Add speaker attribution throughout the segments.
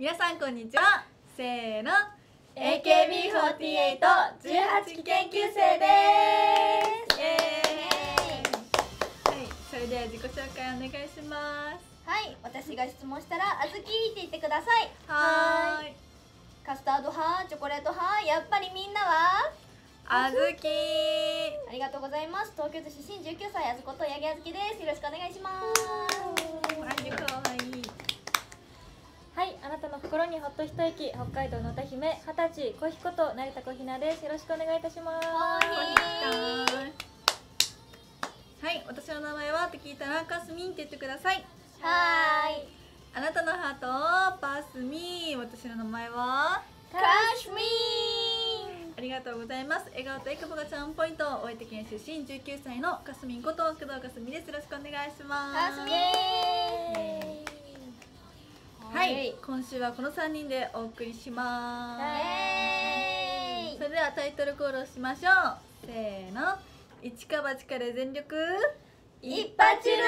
Speaker 1: 皆さんこんにちは。せーの、
Speaker 2: AKB48 18期研究生です。
Speaker 1: イエーイ。はい、それでは自己紹介お願いします。
Speaker 2: はい、私が質問したらあずきって言ってください。
Speaker 1: はーい。
Speaker 2: カスタード派、チョコレート派、やっぱりみんなは
Speaker 1: あずきー。
Speaker 2: ありがとうございます。東京都出身19歳あずこと八木あずきです。よろしくお願いします。
Speaker 1: あゆかわいい。
Speaker 3: はい、あなたの心にほっと一息、北海道の歌姫、20歳、小彦と成田小ひなです。よろしくお願いいたします。
Speaker 2: は
Speaker 1: はい、私の名前はって聞いたらかすみんって言ってください。
Speaker 2: はーい。
Speaker 1: あなたのハートをパスミー。私の名前は
Speaker 2: カシミー。
Speaker 1: ありがとうございます。笑顔とエクボがチャームポイント、大分県出身19歳のかすみんこと工藤かすみです。よろしくお願いします。
Speaker 2: カスミー。
Speaker 1: はい、今週はこの3人でお送りしま
Speaker 2: イ
Speaker 1: す。
Speaker 2: エーイ。
Speaker 1: それではタイトルコールをしましょう。せーの、一か八かで全力
Speaker 2: 一発ル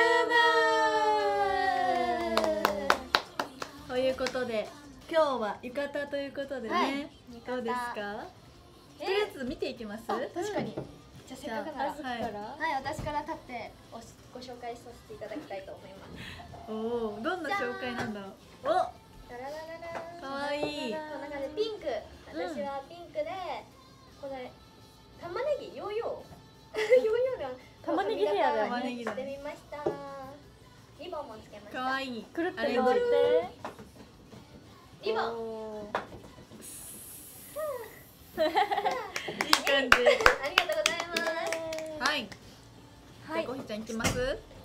Speaker 2: ーム。
Speaker 1: ということで、今日は浴衣ということでね、
Speaker 2: はい
Speaker 1: どうですか？とりあえず見ていきます。
Speaker 2: 確かに。じゃあせっかくなら、
Speaker 3: あずきから、
Speaker 2: はい、私から立ってご紹介させていただきたいと思います。
Speaker 1: おお、どんな紹介なんだろう。お、
Speaker 2: ダララララーン。
Speaker 1: かわいい。
Speaker 2: こんな感じでピンク。私はピンクで、これ玉ねぎヨーヨーヨーヨーが
Speaker 3: 玉ねぎヘアだよね
Speaker 1: 玉ねぎだ
Speaker 2: してみました。リボンもつけました。
Speaker 1: かわいい。
Speaker 3: くるって
Speaker 1: アレンジ
Speaker 3: 回って。
Speaker 2: リボン。
Speaker 3: おー
Speaker 1: いい感じ。
Speaker 2: ありがとうございます。
Speaker 1: はい。
Speaker 3: はい
Speaker 1: じゃあこひちゃん行きます。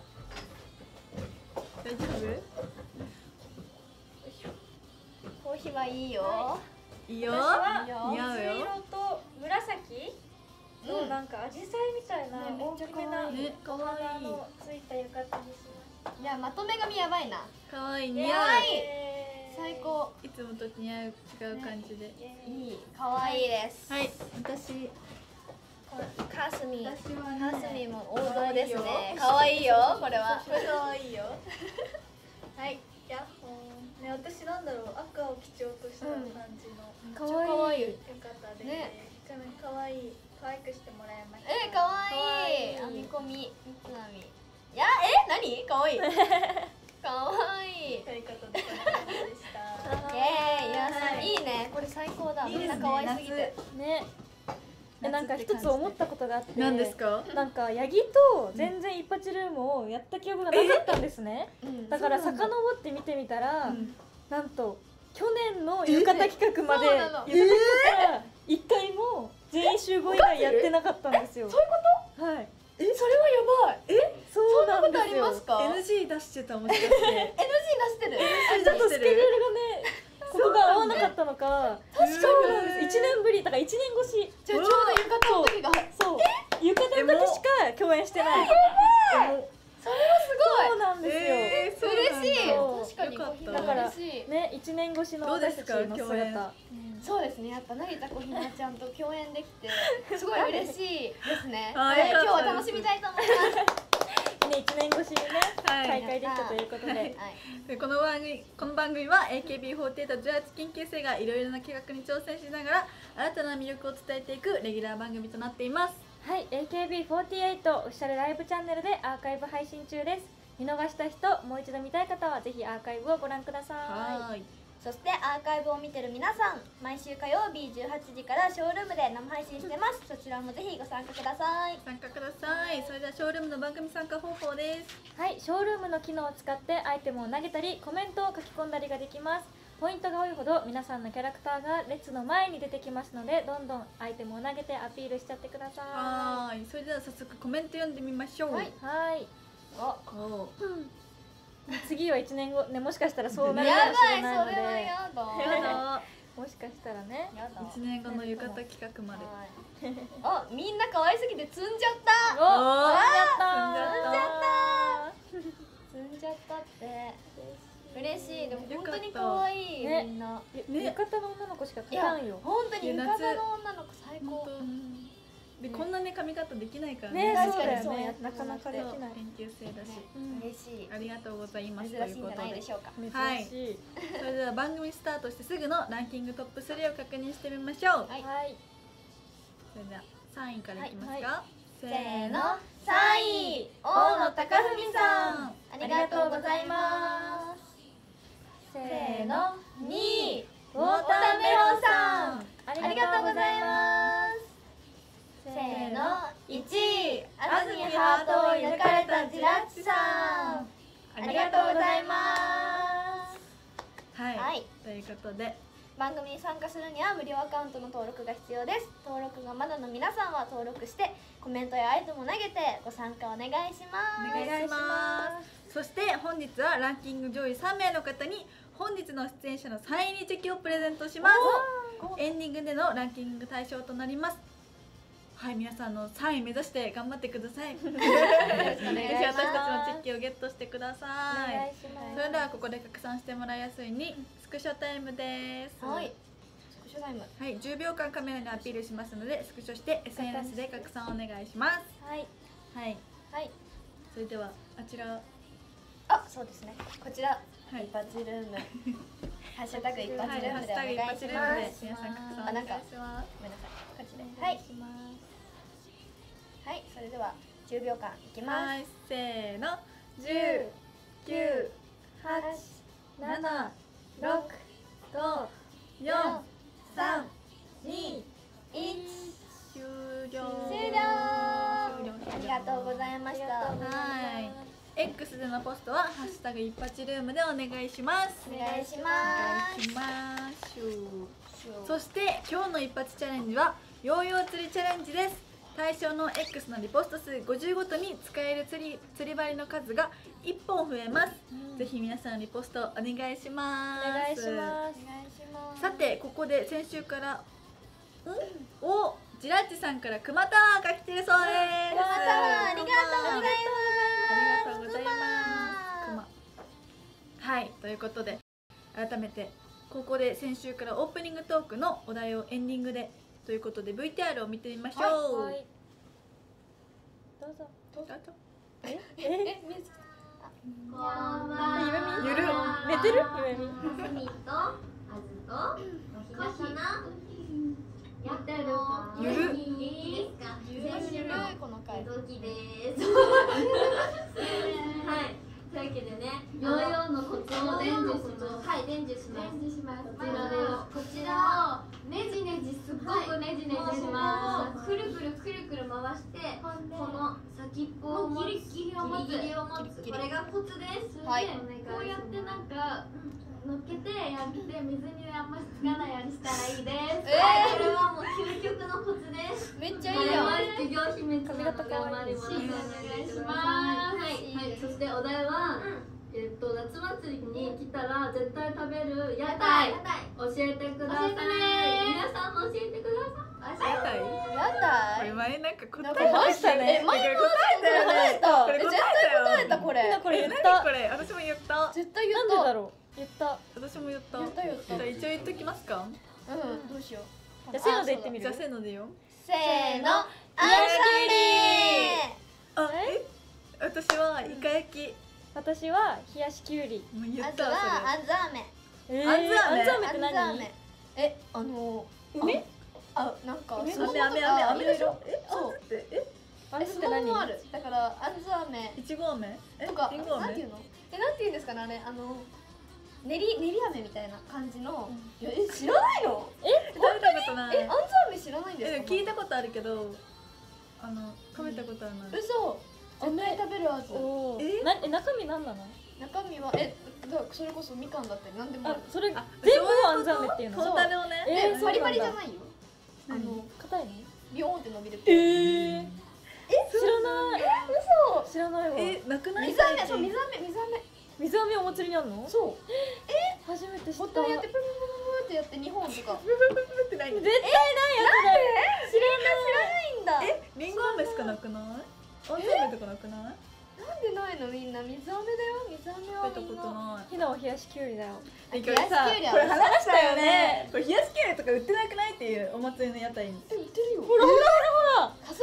Speaker 1: 大丈夫？
Speaker 2: コーヒーはいいよ。
Speaker 1: いいよ。
Speaker 3: 私は
Speaker 1: 似合う
Speaker 3: 水
Speaker 1: よ。
Speaker 3: 色と紫のなんか紫陽花みたいな
Speaker 2: ねめっちゃ
Speaker 3: 大きめな
Speaker 1: ね、か
Speaker 3: お
Speaker 1: わいい。
Speaker 3: 花のついた浴衣にしま
Speaker 2: いや、まとめ髪やばいな。
Speaker 1: かわいい、
Speaker 3: す。
Speaker 1: 似合う。
Speaker 2: 最高。
Speaker 1: いつもと似合う、違う感じで。
Speaker 2: いい。可愛いです。
Speaker 1: はい、私。
Speaker 2: カスミ。
Speaker 1: 私はね
Speaker 2: カスミも王道ですね。可愛いよ、これは。
Speaker 1: かわいいよ。はい、やっほー。ね、私なんだろう、赤を基調とした感じの。
Speaker 3: かわいい。
Speaker 1: よかったです。
Speaker 2: ね
Speaker 1: ちなみに可愛い、可愛くしてもらいました。
Speaker 2: 可愛い。
Speaker 1: 可愛い
Speaker 2: 編み込み、三つ編み。いや、何？可愛い。可愛い。
Speaker 1: ということで、こんな感じでした。
Speaker 2: イエーイ、
Speaker 1: はい
Speaker 2: いいね。これ最高だ。
Speaker 1: いいですね
Speaker 2: みんな可愛すぎて。
Speaker 3: ね。なんか一つ思ったことがあって、
Speaker 1: 何ですか？
Speaker 3: なんかヤギと全然一発ルームをやった記憶がなかったんですね。
Speaker 2: うん
Speaker 3: だから
Speaker 1: そうなんだ
Speaker 3: 遡って見てみたら、
Speaker 1: うん
Speaker 3: なんと去年の浴衣企画まで
Speaker 2: そうなの
Speaker 3: 浴衣企画から一回も全員集合以外やってなかったんですよ。
Speaker 2: そういうこ
Speaker 3: はい。
Speaker 2: と？それはやばい。
Speaker 3: そうなん
Speaker 2: ことあ
Speaker 3: ですよ。
Speaker 2: りますか？
Speaker 1: NG 出してたもん。しかして
Speaker 2: NG 出してる。
Speaker 3: ちょっとスケジュールがね、ここが合わなかったのか。
Speaker 1: 確かに
Speaker 3: そうなんです。1年ぶりだから1年越し。
Speaker 2: じゃあちょうど浴衣の時が。
Speaker 3: そう。浴衣の時しか共演してない。
Speaker 2: それは
Speaker 3: そうなんですよ。
Speaker 1: そうなんだ
Speaker 2: 嬉しい
Speaker 3: そう
Speaker 2: 確かに
Speaker 1: よかった
Speaker 3: だから
Speaker 2: 嬉しい。
Speaker 3: ね、1年越しの
Speaker 1: どうですか
Speaker 3: 私たちの
Speaker 1: 共演
Speaker 3: 姿。
Speaker 2: そうですね、やっぱ成田小ひなちゃんと共演できてすごい嬉しいですね。
Speaker 1: あー
Speaker 2: はい、今
Speaker 1: よかった
Speaker 2: 日は楽しみたいと思います。
Speaker 3: ね、1年越しにね、
Speaker 1: はい
Speaker 3: 再会できたということで。
Speaker 2: はい。
Speaker 1: でこの番組は AKB48 18研究生がいろいろな企画に挑戦しながら新たな魅力を伝えていくレギュラー番組となっています。
Speaker 3: はい、AKB48 オフィシャルライブチャンネルでアーカイブ配信中です。見逃した人、もう一度見たい方はぜひアーカイブをご覧くださ
Speaker 1: はーい。
Speaker 2: そしてアーカイブを見てる皆さん、毎週火曜日18時からショールームで生配信してます。そちらもぜひご参加ください。
Speaker 1: 参加ください。それではショールームの番組参加方法です。
Speaker 3: い。はい、ショールームの機能を使ってアイテムを投げたり、コメントを書き込んだりができます。ポイントが多いほど皆さんのキャラクターが列の前に出てきますので、どんどんアイテムを投げてアピールしちゃってくださ
Speaker 1: はーい。それでは早速コメント読んでみましょう。
Speaker 2: はい
Speaker 3: い。はい。
Speaker 1: おー
Speaker 3: 次は1年後ね、もしかしたらそうなるか
Speaker 2: や
Speaker 3: もしれ
Speaker 2: ばい、それは
Speaker 3: ないので、
Speaker 2: やだ。
Speaker 1: やだ。
Speaker 3: もしかしたらね。
Speaker 2: やだ。
Speaker 1: 1年後の浴衣企画まで。
Speaker 2: はい。あ、みんな可愛すぎて積んじゃった。
Speaker 3: お、
Speaker 1: おー
Speaker 3: やったー。
Speaker 2: 積んじゃったって。嬉しい。でも本当に
Speaker 1: よかった
Speaker 2: 可愛い、
Speaker 3: ね
Speaker 2: みんな。
Speaker 3: 浴衣の女の子しか
Speaker 2: いや
Speaker 3: 勝たんよ。
Speaker 2: 本当に浴衣
Speaker 1: いや夏
Speaker 2: の女の子最高。
Speaker 1: 本でこんなね髪型できないから
Speaker 3: ね、
Speaker 2: 確
Speaker 3: そうだよ
Speaker 2: かにそうやって
Speaker 3: ね。なかなかできない。
Speaker 1: 研究生だし、
Speaker 2: 嬉しい。
Speaker 1: ありがとうございます
Speaker 2: 珍しいんじゃないでしょうか。
Speaker 1: はい
Speaker 3: 珍しい。
Speaker 1: それでは番組スタートしてすぐのランキングトップ3を確認してみましょう。
Speaker 2: はい
Speaker 3: はい。
Speaker 1: それでは3位からいきますか、
Speaker 3: は
Speaker 1: せ
Speaker 2: せーの、
Speaker 1: ーの、
Speaker 2: 3位、大野貴文さん。ありがとうございま
Speaker 3: せ
Speaker 2: す。せーの、2位、
Speaker 3: ウォーターメロンさん。
Speaker 2: ありがとうございます。せーの、1位、安住ハートを射抜かれたジラッチさん。ありがとうございます。
Speaker 1: はい、
Speaker 2: はい
Speaker 1: ということで
Speaker 2: 番組に参加するには無料アカウントの登録が必要です。登録がまだの皆さんは登録してコメントやアイテムを投げてご参加お願いします。
Speaker 1: お願いします。そして本日はランキング上位3名の方に本日の出演者のサイン入りチェキをプレゼントします。エンディングでのランキング対象となります。はい、皆さんの3位目指して頑張ってください。ぜひ
Speaker 2: お願いします
Speaker 1: 私たちのチェキをゲットしてくださ
Speaker 3: お願
Speaker 1: い
Speaker 3: い。します。
Speaker 1: それではここで拡散してもらいやすいようにスクショタイムです。
Speaker 2: はい。スクショタイム。
Speaker 1: はい、10秒間カメラにアピールしますのでスクショして SNS で拡散お願いします。
Speaker 3: はい。
Speaker 1: はい、
Speaker 2: はい。
Speaker 1: それではあちら、は
Speaker 2: あ、そうですね。こちら、
Speaker 1: い、
Speaker 2: 一発ルーム。ハッシュタグ一発
Speaker 1: はい、
Speaker 2: ルームでお
Speaker 1: ハッシュタグ一
Speaker 2: 願いし
Speaker 1: 発ルームで
Speaker 2: ます。
Speaker 1: 皆さん拡散お願いします。
Speaker 2: ごめんなさい。こちら。
Speaker 3: お願い
Speaker 2: はい。
Speaker 3: します。
Speaker 2: はい。それでは10秒間いきます。
Speaker 1: はい、せーの、
Speaker 3: 10、
Speaker 1: 9、
Speaker 3: 8、7、6、5、
Speaker 1: 4、
Speaker 3: 3、
Speaker 1: 2、
Speaker 2: 1。
Speaker 1: 終了。
Speaker 2: 終了。ありがとうございました。
Speaker 1: はい X でのポストはハッシュタグ一発ルームでお願いします。
Speaker 2: お願いし
Speaker 1: お
Speaker 2: ま
Speaker 1: 願いしましょう。
Speaker 2: す。
Speaker 1: そして今日の一発チャレンジはヨーヨー釣りチャレンジです。対象の X のリポスト数50ごとに使える釣り針の数が1本増えます。ぜひ皆さんリポストお願いします。
Speaker 3: お願いします。
Speaker 2: お願いします。
Speaker 1: さてここで先週からおジラッチさんから熊タワーが来てるそうです。
Speaker 2: 熊タワーありがとうございます。
Speaker 1: ありがとうございます。熊。はい、ということで改めてここで先週からオープニングトークのお題をエンディングでということで VTR を見てみましょう。
Speaker 3: はい。どうぞ。
Speaker 1: どうぞ
Speaker 3: え、
Speaker 2: 見え
Speaker 4: こんばんは。
Speaker 1: ゆる
Speaker 3: 寝てる？ゆめみ。
Speaker 4: かすみとあずとおひなさなやってるか
Speaker 1: ゆる
Speaker 4: いいですか？
Speaker 2: ゆるこの回。
Speaker 4: ドキです。はい。というわけでね、ヨーヨーのコツを伝授します。はい、伝授します。こちらこちらをねじねじすっごくねじねじします。くるくるくるくる回してこの先っぽを持つギリギリを持つこれがコツです。
Speaker 2: はい
Speaker 4: こうやってなんか乗っけてやって水にあんまりつかないようにしたらいいです。はい、これはもう究極のコツです。
Speaker 2: めっちゃいいよ。
Speaker 4: これは企業秘密なので頑張ります。お願いします。はい、そしてお題は、夏祭りに来たら絶対食べる屋台教えてください。皆さんも教えてください。
Speaker 1: やだい。
Speaker 2: やだ
Speaker 1: これ前なんか答
Speaker 2: なんか
Speaker 1: え
Speaker 2: マジで
Speaker 3: ね
Speaker 1: これ答えたよね。これ答
Speaker 2: 絶対答えたこれ。
Speaker 3: これ言っ
Speaker 1: 何
Speaker 3: た
Speaker 1: こ。れ私も言った。
Speaker 2: 絶対言
Speaker 3: なん
Speaker 2: った。
Speaker 3: でだろう。言った。
Speaker 1: 私も言った。
Speaker 2: 言った言った
Speaker 1: じゃあ一応言っときますか。
Speaker 2: うん、どうしよう。
Speaker 3: じゃあせーので言ってみる
Speaker 1: じゃあ。せーのでよ。
Speaker 2: せーの、あんさ
Speaker 1: あ、私はイカ焼き。
Speaker 3: 私は冷やしきゅうり。
Speaker 1: もう言
Speaker 2: あず
Speaker 1: った
Speaker 2: はあんざ飴。
Speaker 1: あんず飴
Speaker 3: あんず飴って
Speaker 2: あんざ
Speaker 3: 何？
Speaker 2: 飴。
Speaker 3: 梅？
Speaker 2: なんか
Speaker 1: それ。
Speaker 2: スモモと
Speaker 1: 飴
Speaker 2: か
Speaker 1: でしょ。
Speaker 2: そう。
Speaker 3: あんず
Speaker 2: ス
Speaker 3: って何？
Speaker 2: モモもある。だからあんず飴
Speaker 1: いちご飴？
Speaker 2: とか、
Speaker 1: りんご飴？
Speaker 2: なんていうの？なんていうんですかね、あれ練り飴みたいな感じの。いや、知らないの？
Speaker 1: 食べたことない。
Speaker 2: あんず飴知らないんですか？
Speaker 1: 聞いたことあるけど、食べたことはない。
Speaker 2: 嘘。絶対食べるはず。
Speaker 3: おお。
Speaker 1: え
Speaker 3: 中身なんなの？
Speaker 2: 中身はそれこそみかんだったりなんでもある。、
Speaker 3: あそれ
Speaker 1: あ
Speaker 3: 全部あんざ飴っていうの？
Speaker 1: トータルをね。
Speaker 3: そうなんだ
Speaker 2: パリパリじゃないよ。
Speaker 1: 何
Speaker 3: 硬いの？
Speaker 2: ビヨーンって伸びる。
Speaker 3: 知らない。
Speaker 2: 嘘。
Speaker 3: 知らないわ。
Speaker 1: なくない？
Speaker 2: 水飴、そう水飴。
Speaker 3: 水飴お祭りにあるの？
Speaker 2: そう。
Speaker 3: 初めて知った。
Speaker 2: ボタンやってプルプルプルってやって2本とか。
Speaker 1: ブブブブってない。
Speaker 3: 絶対ないやつだよ。
Speaker 2: 知らないんだ。
Speaker 1: りんご飴しかなくない？あんず飴とかなくない？
Speaker 2: なんでないのみんな水飴だよ。水飴は
Speaker 1: 食べたことない。
Speaker 3: ひなは冷やしきゅうりだよ。
Speaker 1: え
Speaker 2: 冷やしきゅうりは
Speaker 1: これ話したよね。これ冷やしきゅうりとか売ってなくないっていうお祭りの屋台に。
Speaker 2: 売ってるよ。
Speaker 3: ほらほらほら。
Speaker 2: さす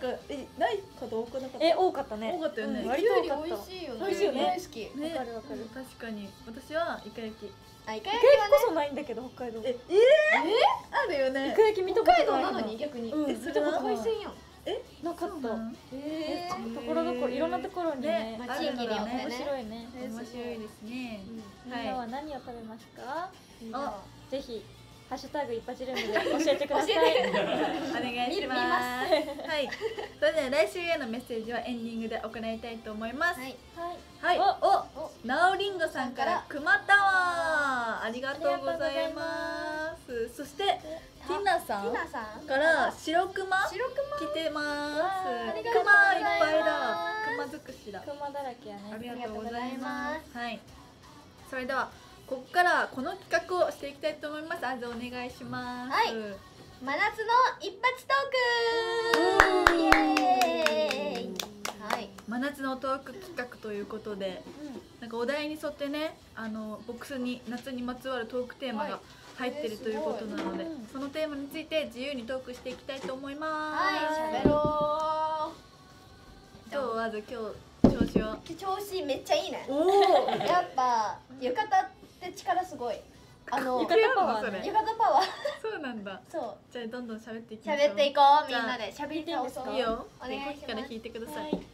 Speaker 1: かない方多くなかった。
Speaker 3: 多かったね。
Speaker 1: 多かったよね。
Speaker 3: 割と多かった。
Speaker 2: 美味しいよね。
Speaker 3: 美味しいよね
Speaker 2: 大好き。
Speaker 1: ね、
Speaker 3: わかるわかる。
Speaker 1: 確かに私はイカ焼き。
Speaker 2: あ、イカ
Speaker 3: イカ
Speaker 2: 焼きはね。
Speaker 3: 焼きこそないんだけど北海道。
Speaker 1: あるよね
Speaker 3: イカ。焼き見たことない
Speaker 2: 北海道なのに逆に。
Speaker 3: うん、見たことない。
Speaker 2: 海鮮やん。
Speaker 3: なかった。ところどころいろんなところにね、
Speaker 2: まあ地域によってね
Speaker 3: 面白いね。
Speaker 1: 面白いですね。
Speaker 3: みんなは何を食べますか？
Speaker 1: あ、
Speaker 3: ぜひハッシュタグいっぱちルームで教えてください。
Speaker 1: お願いします。はい。それでは来週へのメッセージはエンディングで行いたいと思います。
Speaker 2: はい。
Speaker 1: はい。
Speaker 3: お
Speaker 1: なおりんごさんからくまタワーありがとうございます。そしてティナさん
Speaker 2: ティナさん
Speaker 1: から白くま
Speaker 2: 白熊
Speaker 1: 来てます。
Speaker 3: わーあり
Speaker 1: く
Speaker 3: がとうございます
Speaker 1: まいっぱいだ。くま尽くしだ。
Speaker 3: クマだらけやね。
Speaker 1: ありがとうございま。
Speaker 2: ありがとうございます
Speaker 1: はい。それではここからこの企画をしていきたいと思います。あずお願いします。
Speaker 2: はい真夏の一発トークイエーイ。はい。
Speaker 1: 真夏のトーク企画ということで、なんかお題に沿ってね、ボックスに夏にまつわるトークテーマが入ってるということなので、
Speaker 3: うん
Speaker 1: そのテーマについて自由にトークしていきたいと思います。
Speaker 2: はい、喋ろ
Speaker 1: どうあず今日調子は？
Speaker 2: う。調子めっちゃいいね。
Speaker 1: おお。
Speaker 2: やっぱ浴衣って力すごい。
Speaker 3: 浴衣パワーね
Speaker 2: 浴衣パワー。
Speaker 1: そうなんだ。
Speaker 2: そう。
Speaker 1: じゃあどんどん喋っていきましょう。
Speaker 2: 喋っていこうみんなで喋り倒そう。
Speaker 1: いいよ。
Speaker 2: お願いします
Speaker 1: コキから引いてください。
Speaker 3: はい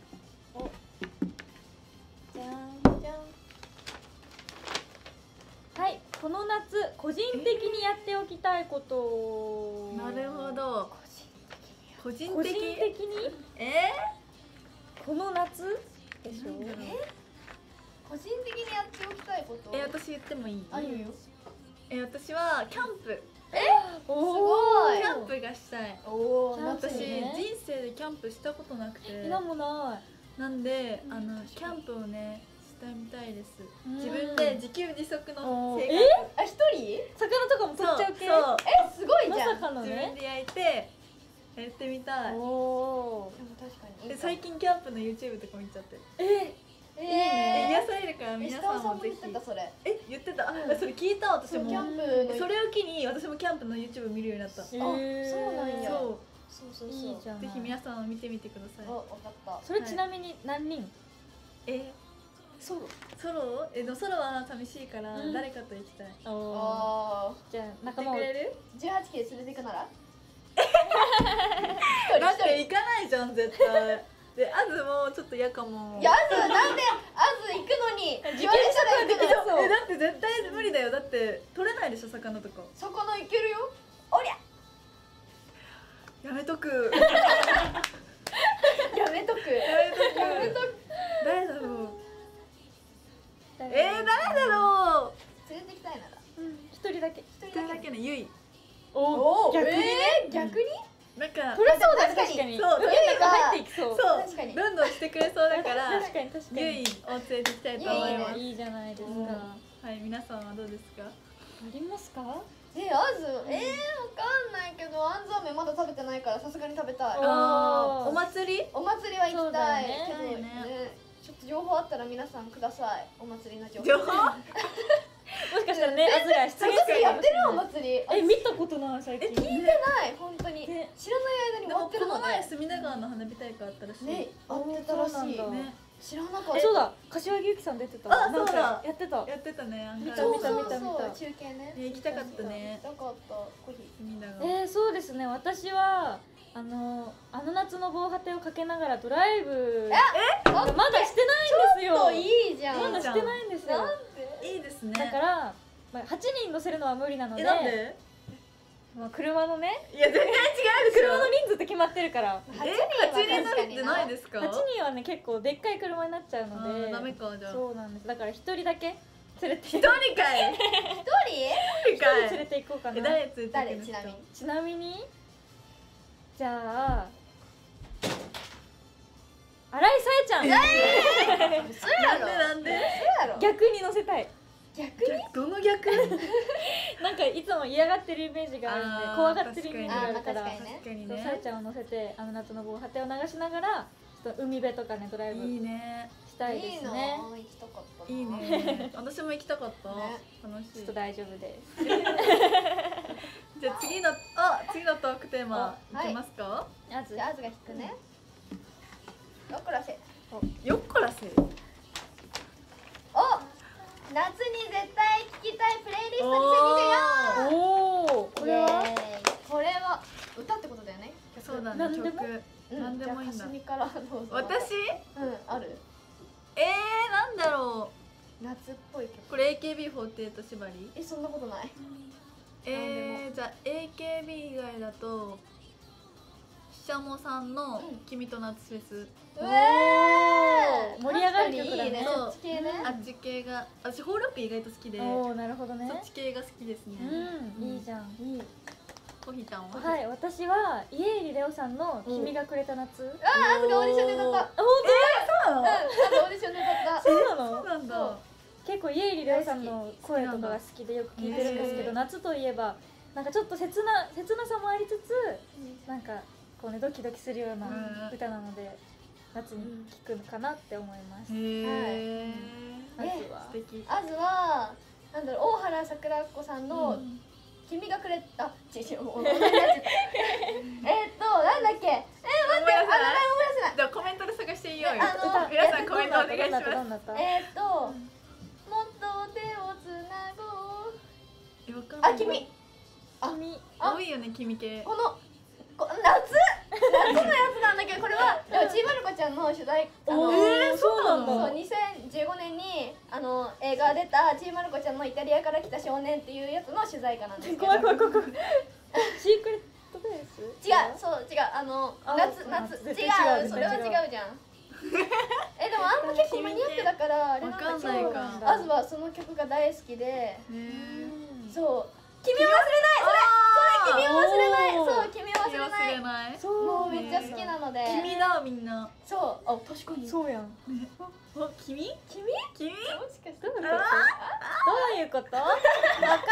Speaker 3: じゃん
Speaker 2: じゃん。
Speaker 3: はい、この夏個人的にやっておきたいこと。
Speaker 1: なるほど。個人
Speaker 3: 個人
Speaker 1: 的。
Speaker 3: 的にこの夏でしょ。
Speaker 2: 個人的にやっておきたいこと。
Speaker 1: 私言ってもいい？
Speaker 2: あるよ。
Speaker 1: 私はキャンプ。
Speaker 3: お
Speaker 2: すごい
Speaker 1: キャンプがしたい。
Speaker 2: おお、
Speaker 3: キャンプ
Speaker 1: 私
Speaker 3: いいね
Speaker 1: 人生でキャンプしたことなくて。
Speaker 3: 今もな
Speaker 1: なんでキャンプをねしてみたいです。
Speaker 3: うん
Speaker 1: 自分で自給自足の生活。
Speaker 2: あ、一人？
Speaker 3: い。魚とかも取っちゃう系。
Speaker 1: そう
Speaker 2: すごい
Speaker 3: ま
Speaker 2: じゃん。
Speaker 3: さかの
Speaker 1: 自分
Speaker 3: ね。
Speaker 1: で焼いてやってみたい。
Speaker 3: おお
Speaker 2: でも確かに。
Speaker 1: で最近キャンプの YouTube とか見ちゃってる。
Speaker 2: いいね。
Speaker 1: 癒されるから皆
Speaker 2: 石川
Speaker 1: さんもぜひ
Speaker 2: さんも言って。たそれ。
Speaker 1: 言ってた。あそれ聞いた私も。
Speaker 2: そうキャンプの。
Speaker 1: それを機に私もキャンプの YouTube 見るようになった。
Speaker 2: そうなんや
Speaker 1: そ
Speaker 2: そうそう
Speaker 3: いいじゃん。
Speaker 1: う。ぜひ皆さんも見てみてください。
Speaker 2: わかった。
Speaker 3: それちなみに何人？
Speaker 1: ソロ？でもソロは寂しいから
Speaker 3: うん
Speaker 1: 誰かと行きたい。
Speaker 3: おお。
Speaker 2: あ
Speaker 3: じゃあ
Speaker 1: 行って
Speaker 3: 仲間を
Speaker 1: くれる？
Speaker 2: 18期で連れていくなら？
Speaker 1: だって行かないじゃん絶対。でアズもちょっと嫌かも。
Speaker 2: いや、なんであず行くのに言われたら行くの。
Speaker 1: だって絶対無理だよ。だって取れないでしょ魚とか。
Speaker 2: 魚行けるよ。おりゃ。
Speaker 1: やめとく。
Speaker 2: やめとく。
Speaker 1: やめとく。誰だろう。誰だろう。
Speaker 2: 連れてきたいなら。
Speaker 3: 一人だけ。
Speaker 1: 一人だけねゆい。
Speaker 2: お
Speaker 3: 逆にね。
Speaker 2: 逆に？
Speaker 1: なんか
Speaker 3: 取れそうだね
Speaker 2: 確かに
Speaker 3: 確かに。
Speaker 1: そう
Speaker 3: 取れたら入っていきそう。
Speaker 1: そう
Speaker 2: 確かに
Speaker 1: どんどんしてくれそうだから
Speaker 3: 確かに確かに。
Speaker 1: ゆいを連れてきたいと思います。
Speaker 3: いいじゃないですか。
Speaker 1: うん
Speaker 3: あ
Speaker 1: はい皆さんはどうですか？
Speaker 3: りますか？
Speaker 2: あず、わかんないけど、あんず飴まだ食べてないから、さすがに食べたい。
Speaker 3: お
Speaker 1: お祭り？
Speaker 2: お祭りは行きたいけど
Speaker 1: そうだよね
Speaker 2: ね。ちょっと情報あったら皆さんください。お祭りの情報。
Speaker 1: 情報？
Speaker 3: もしかしたらね、アズが出
Speaker 2: お
Speaker 3: 現するかも
Speaker 2: 祭りやってる
Speaker 3: しれない。
Speaker 2: お祭り。
Speaker 3: 見たことない最近。
Speaker 2: 聞いてない本当に。
Speaker 3: ね
Speaker 2: 知らない間に終わ
Speaker 1: でも
Speaker 2: ってるの
Speaker 1: この前
Speaker 2: ね。
Speaker 1: 隅田川の花火大会あったらしい。
Speaker 2: ね、あってたらしい。
Speaker 3: そうなんだ
Speaker 1: ね
Speaker 2: 知らなかった。
Speaker 3: そうだ、柏木由紀さん出てた。
Speaker 1: あ
Speaker 3: なんか
Speaker 1: そうだ
Speaker 3: やってた。
Speaker 1: やってたね。アンガー
Speaker 2: そう
Speaker 1: ルズ
Speaker 2: そうそう
Speaker 3: 見た見た
Speaker 2: 中継ね。
Speaker 1: 行きたかったね
Speaker 2: 行きたかった。コーヒー。
Speaker 1: 隅田川。
Speaker 3: そうですね。私はあの夏の防波堤をかけながらドライブ。まだしてないんですよ。
Speaker 2: そういいじゃん。
Speaker 3: まだしてないんですよ。
Speaker 2: なんで？
Speaker 1: いいですね。
Speaker 3: だから、8人乗せるのは無理なので、
Speaker 1: なんで？
Speaker 3: まあ車のね、
Speaker 1: いや全然違うでしょ。
Speaker 3: 車の人数って決まってるから。
Speaker 2: 8
Speaker 1: 8
Speaker 2: 人
Speaker 1: 人乗りってないですか？
Speaker 3: 8人はね結構でっかい車になっちゃうので。
Speaker 1: ダメかじゃあ。
Speaker 3: そうなんです。だから1人だけ連れて
Speaker 1: 一人かい。
Speaker 2: 一人？
Speaker 1: 一人かい。
Speaker 3: 連れて行こうかな。
Speaker 1: 誰連れて行く
Speaker 2: 誰
Speaker 1: の？
Speaker 2: ちなみに。
Speaker 3: ちなみにじゃあ新井さえちゃん、
Speaker 2: 嘘やろ。
Speaker 1: なんで？
Speaker 2: 嘘やろ。
Speaker 3: 逆に乗せたい。
Speaker 2: 逆に？
Speaker 1: どの逆？
Speaker 3: なんかいつも嫌がってるイメージがあるんで、
Speaker 1: あー
Speaker 3: 怖がってるイメージがあるから、
Speaker 2: 確かにね
Speaker 1: 確かに
Speaker 3: そう
Speaker 1: ね。
Speaker 3: さえちゃんを乗せて夏の防波堤を流しながらちょっと海辺とかねドライブ
Speaker 1: いいね。
Speaker 3: したいです
Speaker 2: な
Speaker 3: ね。
Speaker 2: 行きたかったな。
Speaker 1: いいね。私も行きたかった。
Speaker 2: ね
Speaker 1: 楽しい
Speaker 3: ちょっと。大丈夫です。
Speaker 1: じゃあ次のトークテーマ
Speaker 2: はい
Speaker 1: いきますか？
Speaker 3: あず
Speaker 2: じゃああずが引くね。 よっこらせ。
Speaker 1: よっこらせ。
Speaker 2: お、夏に絶対聴きたいプレイリスト2024。
Speaker 3: おお、これは
Speaker 2: これは歌ってことだよね。
Speaker 1: そうだね。
Speaker 3: なんでも
Speaker 1: 曲。なんでもいいんだ
Speaker 2: じゃあかすみからどうぞ。
Speaker 1: 私？
Speaker 2: ある。
Speaker 1: なんだろ
Speaker 2: 夏っぽい曲。
Speaker 1: う。これ AKB48 縛り？
Speaker 2: そんなことない。
Speaker 1: じゃあ AKB 以外だとししゃもさんの「君と夏フェス」
Speaker 3: 盛り上がる曲だね。
Speaker 1: そう
Speaker 2: そっち系ね。
Speaker 1: あっち系が私ホーロック意外と好きで
Speaker 3: おお、なるほどね。
Speaker 1: そっち系が好きですね。
Speaker 3: うん、いいじゃん。いい。
Speaker 1: コヒタンは？
Speaker 3: はい、私は家入レオさんの君がくれた夏。
Speaker 2: あずがオーディションで歌った。
Speaker 3: あ、本
Speaker 1: そうなの？
Speaker 2: あずオーディションで歌った。
Speaker 3: 当？そうなの？
Speaker 1: そうなんだ。
Speaker 2: そう
Speaker 3: 結構家入レオさんの声とかが好きでよく聞いてるんですけど、夏といえばなんかちょっと切なさもありつつ、なんかこうねドキドキするような歌なので夏に聴くのかなって思います。
Speaker 1: へえ。
Speaker 3: 夏は
Speaker 1: 素敵。
Speaker 2: あずはなんだろう、大原桜子さんの君がくれたもうなんだっけ、待って名前思い出せない。
Speaker 1: じゃあコメントで探していいよ。
Speaker 2: 歌
Speaker 1: 皆さんコメントお願いします。
Speaker 2: もっと手をつなごう。
Speaker 1: わかんない。
Speaker 2: 君
Speaker 1: 多いよね君系。
Speaker 2: この夏のやつなんだけど、これはでもちーまる子ちゃんの取材
Speaker 1: そうな
Speaker 2: そう
Speaker 1: の？
Speaker 2: 2015年に映画出たちーまる子ちゃんのイタリアから来た少年っていうやつの取材歌なんですけど。
Speaker 3: 怖い。シークレットベース？
Speaker 2: 違う、そう違う、夏
Speaker 3: 絶対違う
Speaker 2: それは違うじゃん。でもあんま結構マニアックだからあれなんだけど、
Speaker 1: わかんないか
Speaker 2: あずはその曲が大好きで、そう君を忘れない、それ君を忘れない、そう君を忘れない、
Speaker 1: ない。
Speaker 2: もうめっちゃ好きなので。
Speaker 1: 君だみんな。
Speaker 2: そう、あ確かに。
Speaker 3: そうやん。
Speaker 1: お君？
Speaker 2: 君？
Speaker 1: 君？
Speaker 2: もしかして
Speaker 3: どういうこと？わかんない。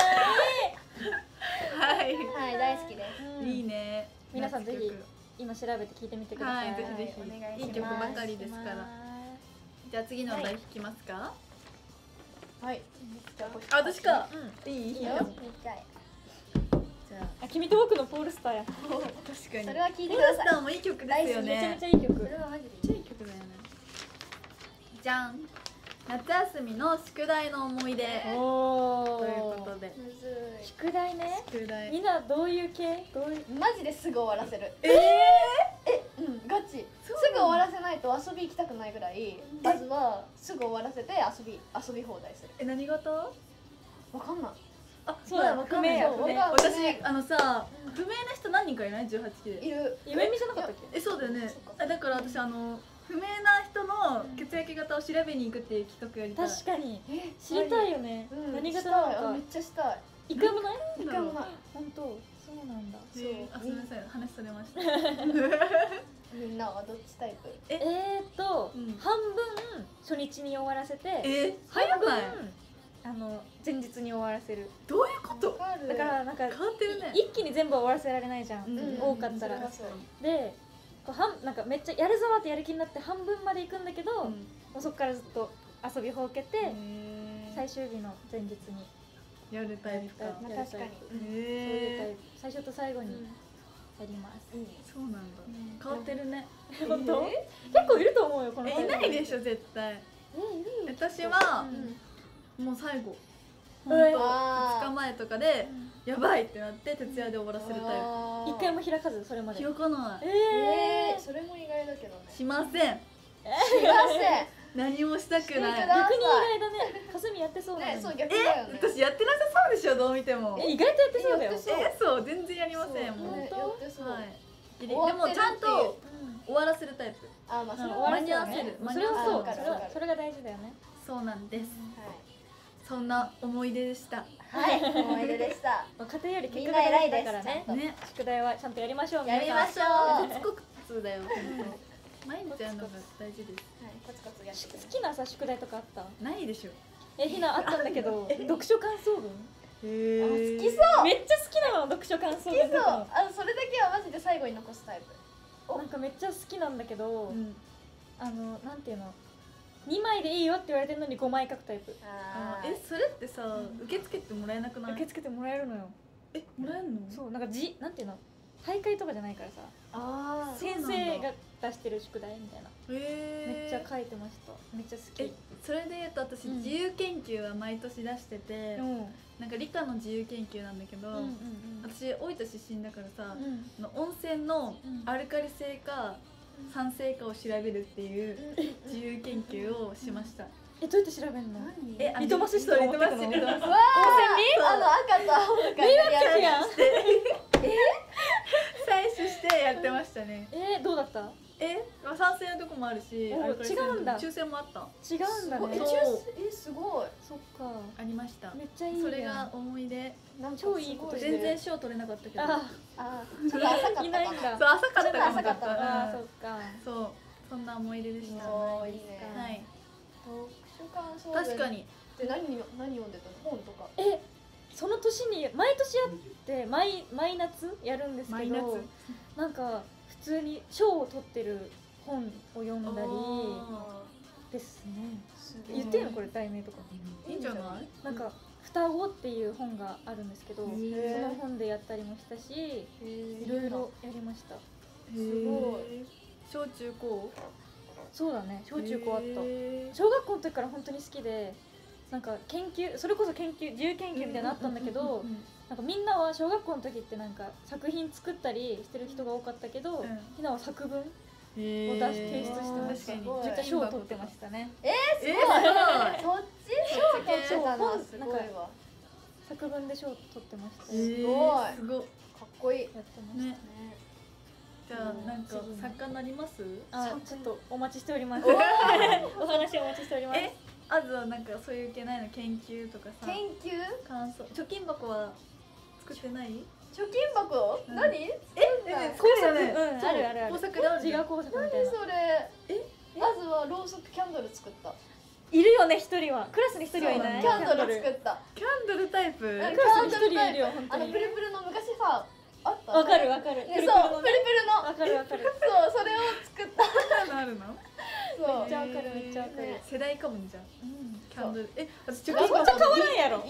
Speaker 1: はい。
Speaker 2: はい、大好きです。
Speaker 1: いいね。
Speaker 3: 皆さんぜひ今調べて聞いてみてください。
Speaker 1: はい、ぜひぜ
Speaker 2: お願いします
Speaker 1: ひいい曲ばかりですから。じゃあ次のお題引きますか？
Speaker 2: はい。じゃ
Speaker 1: あ、私か。
Speaker 3: うん。
Speaker 1: いい？
Speaker 2: いいよ。見たい。
Speaker 1: じゃあ
Speaker 3: あ、君と僕のポールスターや。
Speaker 1: 確かに。
Speaker 2: それは聞いて
Speaker 1: ポールス
Speaker 2: ください。
Speaker 1: ターもいい曲ですよ
Speaker 3: めちゃめ
Speaker 1: ね。
Speaker 3: ちゃいい曲。
Speaker 2: それはマジで
Speaker 1: めっちゃいい曲だよね。じゃん。夏休みの宿題の思い出
Speaker 3: お
Speaker 1: ということで。
Speaker 2: むず
Speaker 3: 宿題ね。
Speaker 1: 宿題。
Speaker 3: みんなどういう系？どういう？
Speaker 2: い。マジですぐ終わらせる。ガチ。すぐ終わらせないと遊び行きたくないぐらい。まずはすぐ終わらせて遊び放題する。
Speaker 1: 何事？
Speaker 2: わかんない。
Speaker 1: あ、
Speaker 3: そうだ
Speaker 1: わかんない。
Speaker 2: 不明や
Speaker 1: 私
Speaker 2: 不明
Speaker 1: さ、不明な人何人かいない？18期で。
Speaker 2: いる。
Speaker 3: 夢見じゃなかったっけ？
Speaker 1: そうだよね
Speaker 2: そっか。
Speaker 1: だから私不明な人の血液型を調べに行くっていう企画やりたい。
Speaker 3: 確かに
Speaker 2: え
Speaker 3: 知りたいよね。何型なのか
Speaker 2: めっ。ちゃしたい。
Speaker 3: 一回もない？
Speaker 2: 一回もない。
Speaker 3: 本当。そうなんだ。
Speaker 1: あ、すみません、話それました。
Speaker 2: みんなはどっちタイプ？
Speaker 1: うん
Speaker 3: 半分初日に終わらせて、
Speaker 1: 早
Speaker 3: 半分
Speaker 1: ない？
Speaker 3: 前日に終わらせる。
Speaker 1: どういうこと？
Speaker 2: わかる。
Speaker 3: だからなんか
Speaker 1: 変わってるね。
Speaker 3: 一気に全部終わらせられないじゃん。多かったら。
Speaker 2: それはそう
Speaker 3: で、こうなんかめっちゃやるぞってやる気になって半分まで行くんだけど、もうそこからずっと遊びほうけて、最終日の前日に
Speaker 1: やるタイプか。
Speaker 2: まあ確かに。
Speaker 3: そういうタイプ。最初と最後にやります。
Speaker 1: そうなんだ。変わってるね。
Speaker 3: 本当？結構いると思うよこのタイプ。
Speaker 1: いないでしょ絶対。
Speaker 3: いるよ。
Speaker 1: 私はもう最後。本当2日前とかでやばいってなって徹夜で終わらせるタイ
Speaker 3: 一回も開かずそれま
Speaker 1: プ。
Speaker 3: で。
Speaker 1: 開かない。
Speaker 2: それも意外だけどね。
Speaker 1: しません。
Speaker 2: しません。
Speaker 1: 何もしたくない。
Speaker 2: してくだ
Speaker 3: 逆に意外だね。かすみやってそうなのに。
Speaker 2: ね、そう逆だよね。
Speaker 1: 私やってなさそうでしょどう見ても。
Speaker 3: 意外とやってそうだよ。
Speaker 1: そう全然やりませんもう。
Speaker 2: ねやってそう。
Speaker 1: はい。でもちゃんと終わらせるタイプ。
Speaker 2: あ、まあそれは
Speaker 1: 間に合わせる。
Speaker 3: それはそう。
Speaker 2: わかるわかる
Speaker 3: それが大事だよね。
Speaker 1: そうなんです。そんな思い出でした。
Speaker 2: はい、思い出でした。
Speaker 3: 家庭より結果が大事だからね。
Speaker 1: ね。
Speaker 3: 宿題はちゃんとやりましょう。
Speaker 2: やりましょう。
Speaker 1: コツコツだよ本当。毎日やるのが大事です。
Speaker 2: コツコツやってく
Speaker 3: 好きなさ宿題とかあった？
Speaker 1: ないでしょ。
Speaker 3: ひなあったんだけど、読書感想文。
Speaker 2: 好きそう。
Speaker 3: めっちゃ好きなの読書感想文。
Speaker 2: 好きそう。それだけはマジで最後に残すタイプ。
Speaker 3: なんかめっちゃ好きなんだけど、
Speaker 1: うん。
Speaker 3: なんていうの、2枚でいいよって言われてるのに5枚書くタイプ。
Speaker 1: それってさ受け付けてもらえなくない？
Speaker 3: 受け付けてもらえるのよ。
Speaker 1: もらえるの？
Speaker 3: そう、なんかなんていうの、大会とかじゃないからさ、
Speaker 2: あ
Speaker 3: 先生が出してる宿題みたいなめ
Speaker 1: め
Speaker 3: っちゃ書いてました。めっちゃ好き。
Speaker 1: それでいうと私
Speaker 3: うん
Speaker 1: 自由研究は毎年出してて、
Speaker 3: うん
Speaker 1: なんか理科の自由研究なんだけど、
Speaker 3: うんうん
Speaker 1: 私大分出身だからさ、
Speaker 3: うん
Speaker 1: 温泉の
Speaker 3: うん
Speaker 1: アルカリ性か酸性かを調べるっていう自由研究をしました。
Speaker 3: え、どうやって調べんの？
Speaker 2: 何
Speaker 3: リトマス紙とか持ってくの？
Speaker 1: リトマス紙
Speaker 2: わあ、赤と青とか
Speaker 3: 迷惑客やん。
Speaker 1: 採取してやってましたね。
Speaker 3: どうだった？
Speaker 1: まあ酸性のとこもあるし、
Speaker 3: お
Speaker 1: アルカリ性のとこ
Speaker 3: 違うんだ
Speaker 1: 中性もあった。
Speaker 3: 違うんだね。
Speaker 1: そう
Speaker 2: すごい。
Speaker 3: そっか。
Speaker 1: ありました。
Speaker 3: めっちゃいいやん。
Speaker 1: それが思い出。
Speaker 2: なんか
Speaker 3: 超いいことしてる
Speaker 1: 全然賞取れなかったけど。
Speaker 3: あ、
Speaker 2: ちょっと浅かったかな。
Speaker 3: いないんだ。
Speaker 1: そう浅かったかも。
Speaker 2: 浅かったな
Speaker 3: あ、そっか。
Speaker 1: そうそんな思い出でした。
Speaker 2: そういいね。
Speaker 1: はい。
Speaker 2: 読書感想文
Speaker 1: 確かに。
Speaker 2: で何読んでたの？本とか。
Speaker 3: その年に毎年やって毎夏やるんですけ
Speaker 1: 毎夏
Speaker 3: ど、なんか普通に賞を取ってる本を読んだりですね。言ってんのこれ題名とか。
Speaker 1: いいんじゃない？
Speaker 3: なんか双子っていう本があるんですけど、その本でやったりもしたし、いろいろやりました。
Speaker 1: すごい。小中高？
Speaker 3: そうだね、小中高あった。
Speaker 1: へ
Speaker 3: 小学校の時から本当に好きで、なんか研究、それこそ自由研究みたいなのあったんだけど、なんかみんなは小学校の時ってなんか作品作ったりしてる人が多かったけど、ひなは作文を提出してました。
Speaker 1: 確かに
Speaker 3: めっちゃ賞を取ってましたね。
Speaker 1: すごい。
Speaker 2: そっち？賞取ってたな。すごいわ。
Speaker 3: 作文で賞を取ってました。
Speaker 1: すごい。
Speaker 2: かっこいい。
Speaker 3: やってましたね。
Speaker 1: じゃあなんか作家になります？
Speaker 3: あ、ちょっとお待ちしております。お話お待ちしております。
Speaker 1: あずはなんかそういう系ないの？研究とかさ。
Speaker 2: 研究？
Speaker 1: 感想。貯金箱は作ってない？
Speaker 2: 貯金箱？何？
Speaker 3: 工作、あるあるある。
Speaker 1: 工作である。
Speaker 3: 自我工作みたいな。
Speaker 2: 何それ？まずはろうそくキャンドル作った。
Speaker 3: いるよね、一人は。クラスに一人はいない。
Speaker 2: キャンドル作った。
Speaker 1: キャンドルタイプ？
Speaker 3: クラスに一人いるよ、本当に。
Speaker 2: プルプルの昔さあった。
Speaker 3: わかるわかる。
Speaker 2: そう、プルプルの。
Speaker 3: わかるわかる。
Speaker 2: そう、それを作った。
Speaker 1: あるの？
Speaker 2: そう。
Speaker 3: めっちゃわかるめっちゃわかる。
Speaker 1: 世代かもじゃん。キャンドル。私
Speaker 3: めっちゃ変わらんやろ。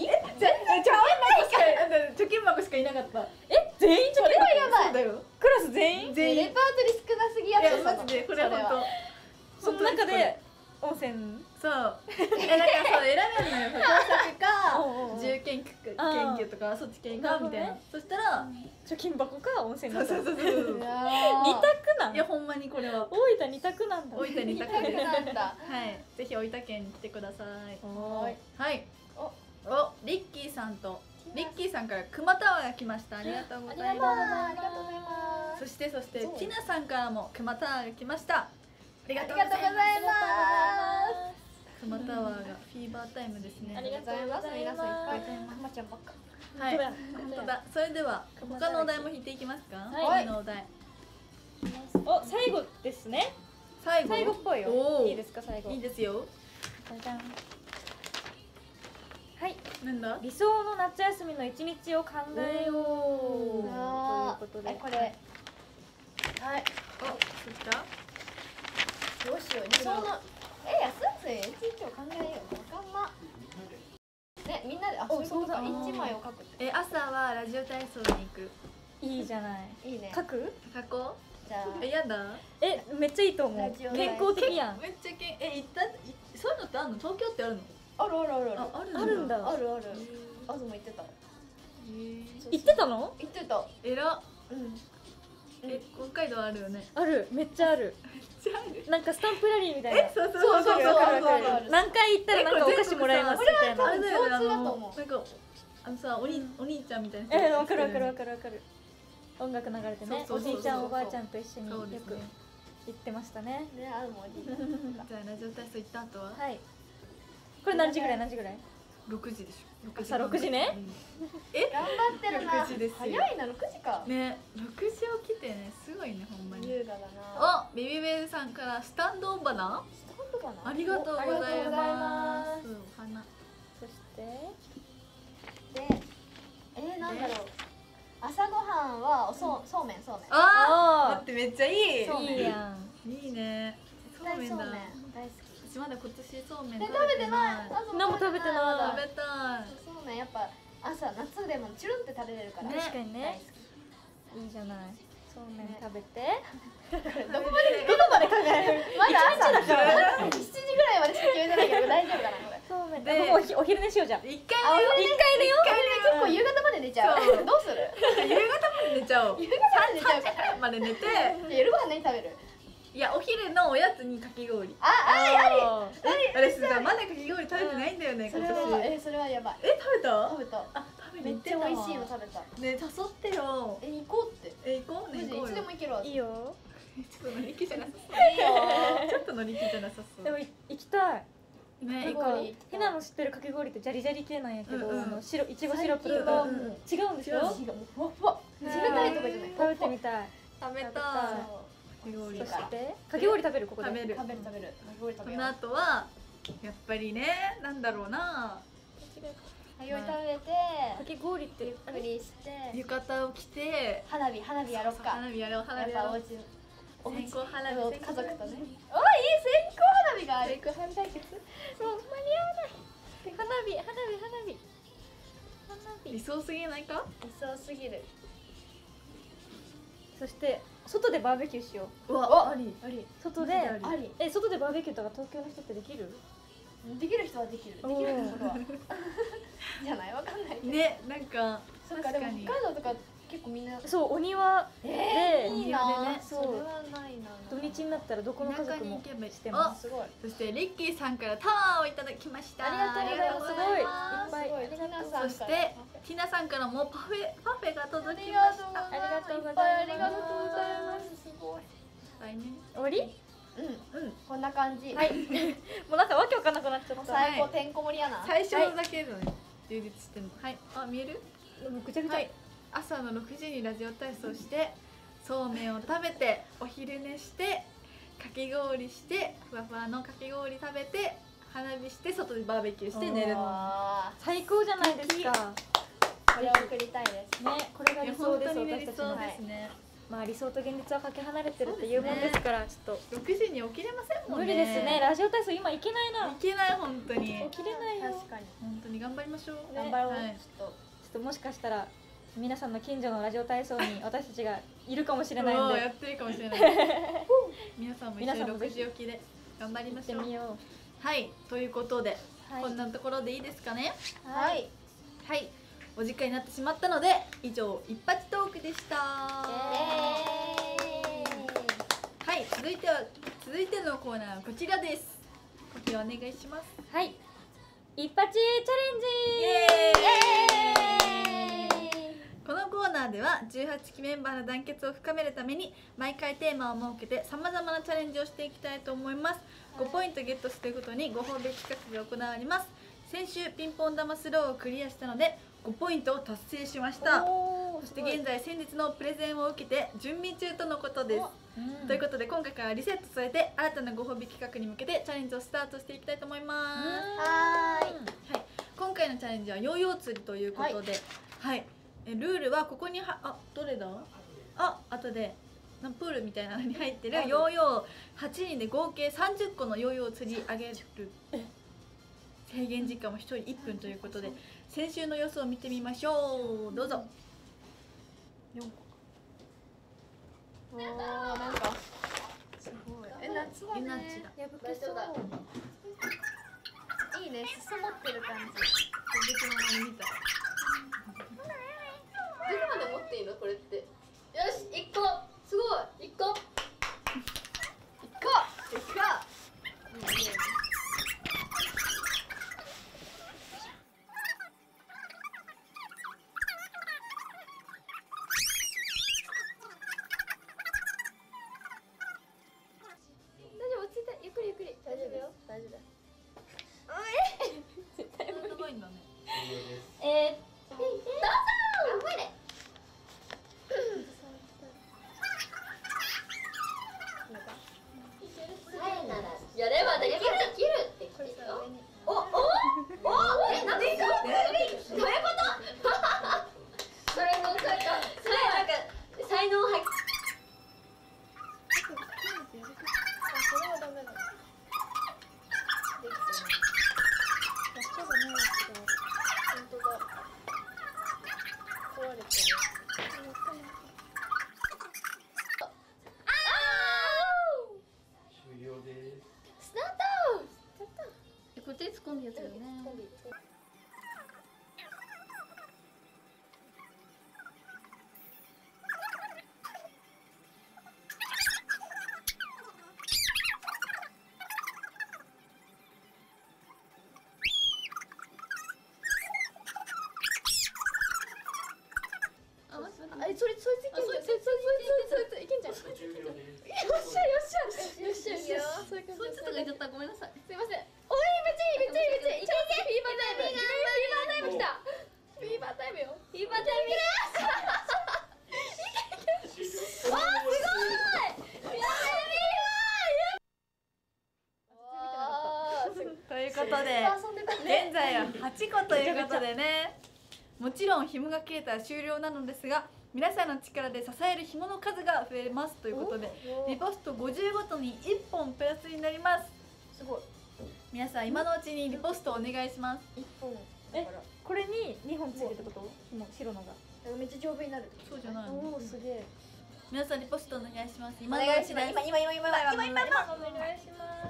Speaker 1: 貯金箱しかいなかった。
Speaker 3: 全員
Speaker 2: それはやばい。
Speaker 1: だよ。
Speaker 3: クラス全員？
Speaker 1: 全員。
Speaker 2: レパートリー少なすぎやった。
Speaker 1: マジでこれは本当。
Speaker 3: その中で温泉。
Speaker 1: そう。なんかそう選べるのよ。工作か自由研究とかそっち系かみたいな。そしたら
Speaker 3: 貯金箱か温泉だった。
Speaker 1: そう。
Speaker 3: 二択なん？
Speaker 1: いやほんまにこれは
Speaker 3: 大分二択なんだ。
Speaker 1: 大分二択
Speaker 2: 二択
Speaker 1: です。
Speaker 2: なんだ。
Speaker 1: はい。ぜひ大分県に来てください。
Speaker 2: はい。
Speaker 1: はい。
Speaker 2: お
Speaker 1: リッキーさんとリッキーさんから熊タワーが来ました。ありがとうございます。
Speaker 2: ありがとうございます。
Speaker 1: そしてティナさんからも熊タワーが来ました。ありが
Speaker 2: あり
Speaker 1: とうござい
Speaker 2: がとうござい
Speaker 1: ま。
Speaker 2: ます
Speaker 1: 熊タワーがフィーバータイムですね。
Speaker 3: ありがとうございます。
Speaker 2: 皆さんいっぱいくまちゃんばっか。
Speaker 1: はい。
Speaker 3: 本
Speaker 1: 本当だ。それでは他のお題も引いていきますか。
Speaker 3: はい
Speaker 1: 次のお題。
Speaker 3: お、最後ですね。
Speaker 1: 最
Speaker 3: 最後っぽいよ。
Speaker 1: おー
Speaker 3: いいですか最後。
Speaker 1: いいですよ。
Speaker 3: じゃじゃん。はい。
Speaker 1: なんだ。
Speaker 3: 理想の夏休みの一日を考えよう。
Speaker 2: あ
Speaker 3: ということで。
Speaker 2: これ。はい。
Speaker 1: お、そした。
Speaker 2: どうしよう。理想の。安い一日を考えよう。わかんな。ね、みんなで、そういうことか。一枚を書くって。
Speaker 1: 朝はラジオ体操に行く。
Speaker 3: いいじゃない。
Speaker 2: いいね。
Speaker 3: 書く？
Speaker 1: 書こ
Speaker 2: じゃあ。
Speaker 1: う。やだ。
Speaker 3: めっちゃいいと思う。
Speaker 2: ラジオ
Speaker 3: 健康的やん。
Speaker 1: めっちゃ行ったそういうのってあるの？東京ってあるの？
Speaker 2: あるあるあるある。
Speaker 3: あるんだ。
Speaker 2: あるある。あずも言ってた。
Speaker 3: 行ってたの？
Speaker 2: 言ってた。
Speaker 1: えら。
Speaker 2: うん。
Speaker 1: 北海道あるよね。
Speaker 3: ある、めっちゃある。なんかスタンプラリーみたいな。
Speaker 1: そう
Speaker 2: そうそうそう
Speaker 3: わかる。何回行ったらなんかお菓子もらえますみたいな。
Speaker 1: あれだよね。
Speaker 2: 共通だと思う
Speaker 1: なんかさお兄ちゃんみたいな。
Speaker 3: わかる。音楽流れてね。
Speaker 1: そうそうそう
Speaker 3: おじいちゃんおばあちゃんと一緒によ
Speaker 1: そうです
Speaker 3: く
Speaker 1: ね。
Speaker 3: 行ってましたね。
Speaker 2: ね、あるもん。
Speaker 1: じゃあラジオ体操行った後は
Speaker 3: はい。これ何時ぐらい？
Speaker 1: 6時でしょ。
Speaker 3: 朝6時ね。
Speaker 2: 頑張ってるな。
Speaker 1: 6時ですよ
Speaker 2: 早いな、6時か。
Speaker 1: ね、6時起きてね、すごいねほんまに。
Speaker 2: 優雅だな。
Speaker 1: お、ビビベルさんからスタンドオンバナ。
Speaker 2: スタンドかな。
Speaker 1: ありがとうございます。
Speaker 2: ありがとうございます
Speaker 1: お花。
Speaker 3: そして
Speaker 2: で、なんだろう。朝ごはんはそうめん。
Speaker 1: あー、
Speaker 3: あ
Speaker 1: 待ってめっちゃいい。
Speaker 2: そう
Speaker 3: いいやん。
Speaker 1: いいね。そうめんだ。
Speaker 2: 大好き。
Speaker 1: 私まだ今年そうめん
Speaker 2: 食べてない。
Speaker 3: 何も食べてない
Speaker 1: 食べたい。
Speaker 2: そうめんやっぱ朝夏でもチュルンって食べれるから。
Speaker 1: ね
Speaker 3: 確かにね。
Speaker 2: 大好き。
Speaker 3: いいじゃない。 そうめん食べて
Speaker 2: どこまで考える？まだ朝だから7時ぐらいまでしか決めてないけど大丈夫かなこれ。
Speaker 3: そうめん
Speaker 1: で
Speaker 3: もうお昼寝しようじゃん。
Speaker 1: 一回
Speaker 2: あ、
Speaker 1: 寝よ
Speaker 2: 一回寝よう。結構夕方まで寝ちゃう。
Speaker 1: そう
Speaker 2: どうする？
Speaker 1: う。夕方まで寝ちゃおう。
Speaker 2: 夕方まで寝ちゃうから。
Speaker 1: 3時ぐらいまで寝て、
Speaker 2: 夜ご飯何食べる？
Speaker 1: いやお昼のおやつにかき氷。
Speaker 3: あ
Speaker 1: 私さまだかき氷食べてないんだよね
Speaker 2: そ
Speaker 1: 今年。
Speaker 2: れはそれはやばい。
Speaker 1: 食べた？
Speaker 2: 食べた。
Speaker 1: あ食べに行って
Speaker 2: めっちゃ
Speaker 1: たわ
Speaker 2: 美味しいの食べた。
Speaker 1: ね誘ってよ。
Speaker 2: 行こうって。
Speaker 1: 行こうね
Speaker 2: マジいつで
Speaker 1: 行こうよ。
Speaker 2: も行けるわ。
Speaker 3: いいよ。
Speaker 1: ちょっと乗り気じゃなさそう。
Speaker 2: いいよ。
Speaker 1: ちょっと乗り気じゃなさそう。
Speaker 3: でも行きたい。
Speaker 1: ね
Speaker 3: なんかひなの知ってるかき氷ってジャリジャリ系なんやけど、
Speaker 1: うんうん
Speaker 3: いちごシロップとか違うんでしょ？
Speaker 2: 違うもうふわふわ。冷たいとかじゃない。
Speaker 3: 食べてみたい。
Speaker 1: 食べたい。
Speaker 3: 食べたい
Speaker 1: かき氷
Speaker 3: そしてかき氷食べるここで。
Speaker 1: 食べる。
Speaker 2: 食べる食べる。かき氷食
Speaker 1: その
Speaker 2: べよう。
Speaker 1: 後はやっぱりねなんだろうな
Speaker 2: かき氷食べて
Speaker 3: かき氷って
Speaker 2: ゆっくりして
Speaker 1: 浴衣を着て
Speaker 2: 花火やろっか。
Speaker 1: 花火やろう花
Speaker 2: やっ
Speaker 1: 火やろう。
Speaker 2: ぱお家
Speaker 1: 線香花火
Speaker 2: 家族とね。おいい線香
Speaker 1: 線
Speaker 2: 花火がある。花火対決。
Speaker 3: もう間に合わない。花火
Speaker 1: 理想すぎないか？
Speaker 2: 理想すぎる。
Speaker 3: そして外でバーベキューしよう。
Speaker 1: うわあり。
Speaker 2: あり。
Speaker 3: 外で
Speaker 1: あり
Speaker 2: あり。
Speaker 3: 外でバーベキューとか東京の人ってできる？
Speaker 2: できる人はできる。できる人は。じゃないわかんないけど。
Speaker 1: ねなんか
Speaker 2: そっかでも
Speaker 1: 確かに
Speaker 2: 北海道とか結構みんな。
Speaker 3: そうお庭で、
Speaker 2: いい
Speaker 1: 庭で
Speaker 2: な。
Speaker 1: ね
Speaker 2: それはないな。
Speaker 3: 土日になったらどこの家族も
Speaker 1: 田舎に行けばいい
Speaker 3: してます。
Speaker 2: すごい。
Speaker 1: そしてリッキーさんからタワーをいただきました。
Speaker 3: ありがとうございます。
Speaker 2: すごい。
Speaker 3: いっぱいありがとう。
Speaker 1: そしてティナさんからもパフェが届きました。
Speaker 3: ありがとうございます
Speaker 2: ありがとうございます。すごい。
Speaker 1: はいね。
Speaker 3: 終わり？
Speaker 2: うん。
Speaker 1: うん。
Speaker 2: こんな感じ。
Speaker 3: はい。もうなんかわけわかんなくなっちゃった。
Speaker 2: 最高てんこ盛りやな。
Speaker 1: 最初だけのね充実してるの。はい。あ見える？
Speaker 3: もうぐちゃぐちゃ。
Speaker 1: はい。朝の6時にラジオ体操してそうめんを食べてお昼寝してかき氷してふわふわのかき氷食べて花火して外でバーベキューして寝るの。
Speaker 2: あ
Speaker 3: 最高じゃないですか。
Speaker 2: ーこれを送りたいです。
Speaker 3: ね、これが
Speaker 1: いや
Speaker 3: 理想です。
Speaker 1: 本当にね理
Speaker 3: 私たちの
Speaker 1: 想ですね。
Speaker 3: まあ理想と現実はかけ離れてるっていうもんですから、ちょっと
Speaker 1: 6時に起きれませんもんね。
Speaker 3: 無理ですね。ラジオ体操今行けないな。
Speaker 1: いけない本当に。
Speaker 3: 起きれないよ。
Speaker 2: 確かに。
Speaker 1: 本当に頑張りましょう。
Speaker 2: 頑張ろう。
Speaker 1: はい
Speaker 2: ちょっと。
Speaker 3: ちょっともしかしたら皆さんの近所のラジオ体操に私たちがいるかもしれないんで
Speaker 1: うわやってるかもしれない。皆さんも一緒に6
Speaker 3: 皆さんもぜひ
Speaker 1: 時起きで頑張り
Speaker 3: 行
Speaker 1: ましょう。
Speaker 3: ってみよ
Speaker 1: はい、ということで、
Speaker 3: う。はい
Speaker 1: こんなところでいいですかね。
Speaker 2: はい。
Speaker 1: はい、お時間になってしまったので以上一発トークでした。はい、続いてのコーナーはこちらです。コキお願いします。
Speaker 3: はい。一発チャ
Speaker 1: イ
Speaker 3: レンジ。
Speaker 1: エこのコーナーでは18期メンバーの団結を深めるために毎回テーマを設けてさまざまなチャレンジをしていきたいと思います。5ポイントゲットするごとにご褒美企画が行われます。先週ピンポン玉スローをクリアしたので5ポイントを達成しました。
Speaker 3: おー
Speaker 1: そして現在先日のプレゼンを受けて準備中とのことです。
Speaker 3: うん
Speaker 1: ということで今回からリセットされて新たなご褒美企画に向けてチャレンジをスタートしていきたいと思います。
Speaker 2: はーい。
Speaker 1: はい、今回のチャレンジはヨーヨー釣りということで、はいルールはここにどれだ後でプールみたいなのに入ってるヨーヨー8人で合計30個のヨーヨーを釣り上げる制限時間は1人1分ということで先週の様子を見てみましょう。どうぞ。4個
Speaker 2: おーなんかすごい。夏だ
Speaker 1: エナ
Speaker 2: ね。
Speaker 1: チだ。
Speaker 3: 破けそう。
Speaker 2: いいね。裾持ってる感じ。
Speaker 1: 僕の前に見た。
Speaker 4: どこまで持っていいのこれって。よし1個すごい1個
Speaker 2: 行こう。
Speaker 1: いくか。
Speaker 2: 大丈夫落ち着いてゆっくりゆっくり。大丈夫よ。大丈夫だよ。
Speaker 1: 長いんだね。
Speaker 4: どうぞ頑張れ
Speaker 1: っちに突っ込んでやつだよね。
Speaker 2: そいついけんじゃん。そいついけんじゃん。よっしゃよっしゃよっしゃよっしゃ。
Speaker 1: そいつとか言っちゃった。ごめんなさい。
Speaker 2: すいません。おいめっちゃいいめっちゃいいめっちゃいい。いけいけ。フィーバータイム来た。フィーバータイムよ。フィーバータイムよ。わあすごい。
Speaker 1: ということで現在は8個ということでね、もちろん紐が切れたら終了なのですが、皆さんの力で支える紐の数が増えますということで、リポスト50ごとに1本プラスになります。
Speaker 2: すごい。
Speaker 1: 皆さん今のうちにリポストお願いします。
Speaker 2: 一本。
Speaker 3: これに2本ついてるってこと？紐白のが。
Speaker 2: めっちゃ丈夫になる。
Speaker 1: そうじゃないの？
Speaker 3: おおすげえ。
Speaker 1: 皆さんリポストお願いします。
Speaker 2: お
Speaker 1: 今のう
Speaker 2: 願いし
Speaker 1: ちです。
Speaker 2: ます。今
Speaker 3: お願いします。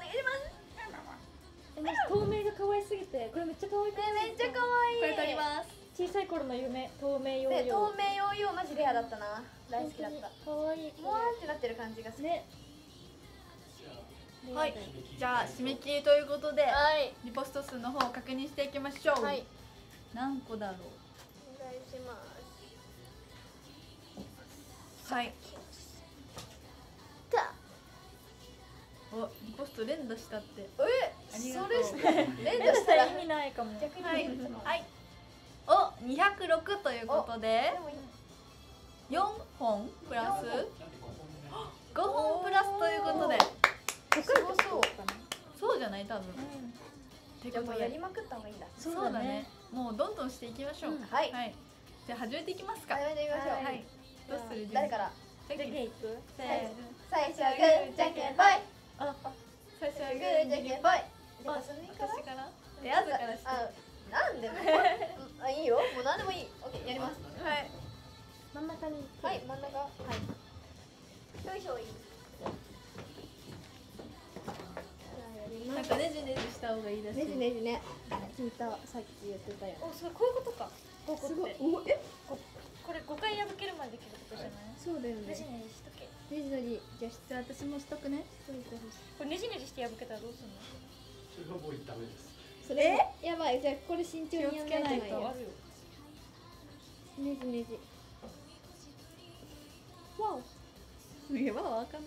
Speaker 3: 透明が可愛すぎて、これめっちゃ可愛くない？
Speaker 2: めっちゃ可愛い。
Speaker 1: これ取ります。
Speaker 3: 小さい頃の夢、透明ヨー
Speaker 2: で、
Speaker 3: ヨー。
Speaker 2: 透明ヨーヨーマジレアだったな。大好きだった。
Speaker 3: 可愛い。
Speaker 2: もわーってなってる感じがする。
Speaker 3: ね。
Speaker 1: はい。じゃあ締め切りということで、
Speaker 2: はい。
Speaker 1: リポスト数の方を確認していきましょう。
Speaker 2: はい。
Speaker 1: 何個だろ
Speaker 2: お願いしま
Speaker 1: う。はい。
Speaker 2: す。た。
Speaker 1: お、リポスト連打したって。
Speaker 2: それして連打したら
Speaker 3: 意味ないかも。
Speaker 2: 逆に
Speaker 1: はい。はい。お、206ということで
Speaker 2: でもいい。
Speaker 1: 4本プラス5本プラスということで、
Speaker 2: すごそう。
Speaker 1: そうじゃない多分。って
Speaker 2: じゃあ
Speaker 1: ことで、
Speaker 2: もうやりまくった方がいいんだ。
Speaker 1: そうだね。もうどんどんしていきましょう。
Speaker 2: はい。
Speaker 1: じゃあ始めていきますか。
Speaker 2: 始めてみましょう。
Speaker 1: はい。どうする？
Speaker 2: 誰から？
Speaker 1: じゃんけん。
Speaker 3: じゃあゲイ行く？
Speaker 1: せーの。
Speaker 2: 最初はグー、じゃんけんぽい。
Speaker 1: あ、最初は
Speaker 2: グ
Speaker 1: グ
Speaker 2: ー、じゃんけんぽい。
Speaker 1: あ、
Speaker 2: それから？
Speaker 1: 私から。あずからして。
Speaker 2: あ、なんでも。あ、いいよ。もう何でもいい。オッケー、やります。
Speaker 1: はい。
Speaker 3: 真ん中に。
Speaker 2: はい、真ん中。はい。よいしょ。
Speaker 1: なんかねじねじした方がいいです。
Speaker 2: ねじねじね。聞いた。さっき言ってたよ。
Speaker 3: お、それこういうことか。5個って。
Speaker 2: すごい。お、え？
Speaker 3: これ5回破けるまでできることじゃない？
Speaker 2: そうだよ
Speaker 3: ねじ
Speaker 2: ね。
Speaker 3: ねじしとけ。
Speaker 2: ねじねじ。じゃあ
Speaker 1: じゃあ私もしとくね。
Speaker 3: これねじねじして破けたらどうすんの？
Speaker 5: それはもうダメです。
Speaker 2: それやばい。じゃあこれ慎重にやんないといけないよ。
Speaker 3: あるよ。
Speaker 2: ねじねじ。
Speaker 1: わお。いや、わかんない。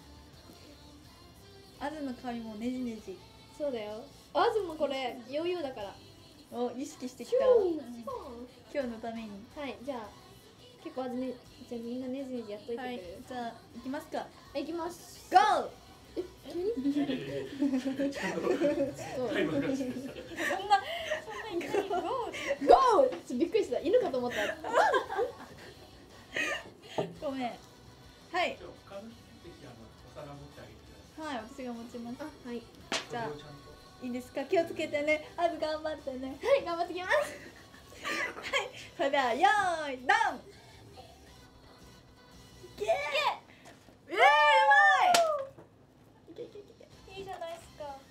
Speaker 1: あずの髪もねじねじ。
Speaker 2: そうだよ。あずもこれヨーヨーだから。
Speaker 1: を意識してきた。今日のために。
Speaker 2: はい、じゃあ結構あずね、じゃあみんなねじねじやっといてく
Speaker 1: はい
Speaker 2: れる。。
Speaker 1: じゃあ行きますか。
Speaker 2: いきます。
Speaker 1: ゴー。
Speaker 5: ちゃんとタイマーがしてください。
Speaker 2: ゴー。びっくりした。犬かと思った。
Speaker 1: ごめん。はい。
Speaker 5: じゃあ他の人ぜひお皿持ってあげてください。
Speaker 1: はい、私が持ちます。
Speaker 2: あ、はい。
Speaker 1: じゃあ
Speaker 5: それをちゃんと
Speaker 1: いいですか。気をつけてね。あず頑張ってね。
Speaker 2: はい、頑張ってきます。
Speaker 1: それではよーいドン。いけー。うまい。いけいけいけ。
Speaker 3: いいじゃないですか。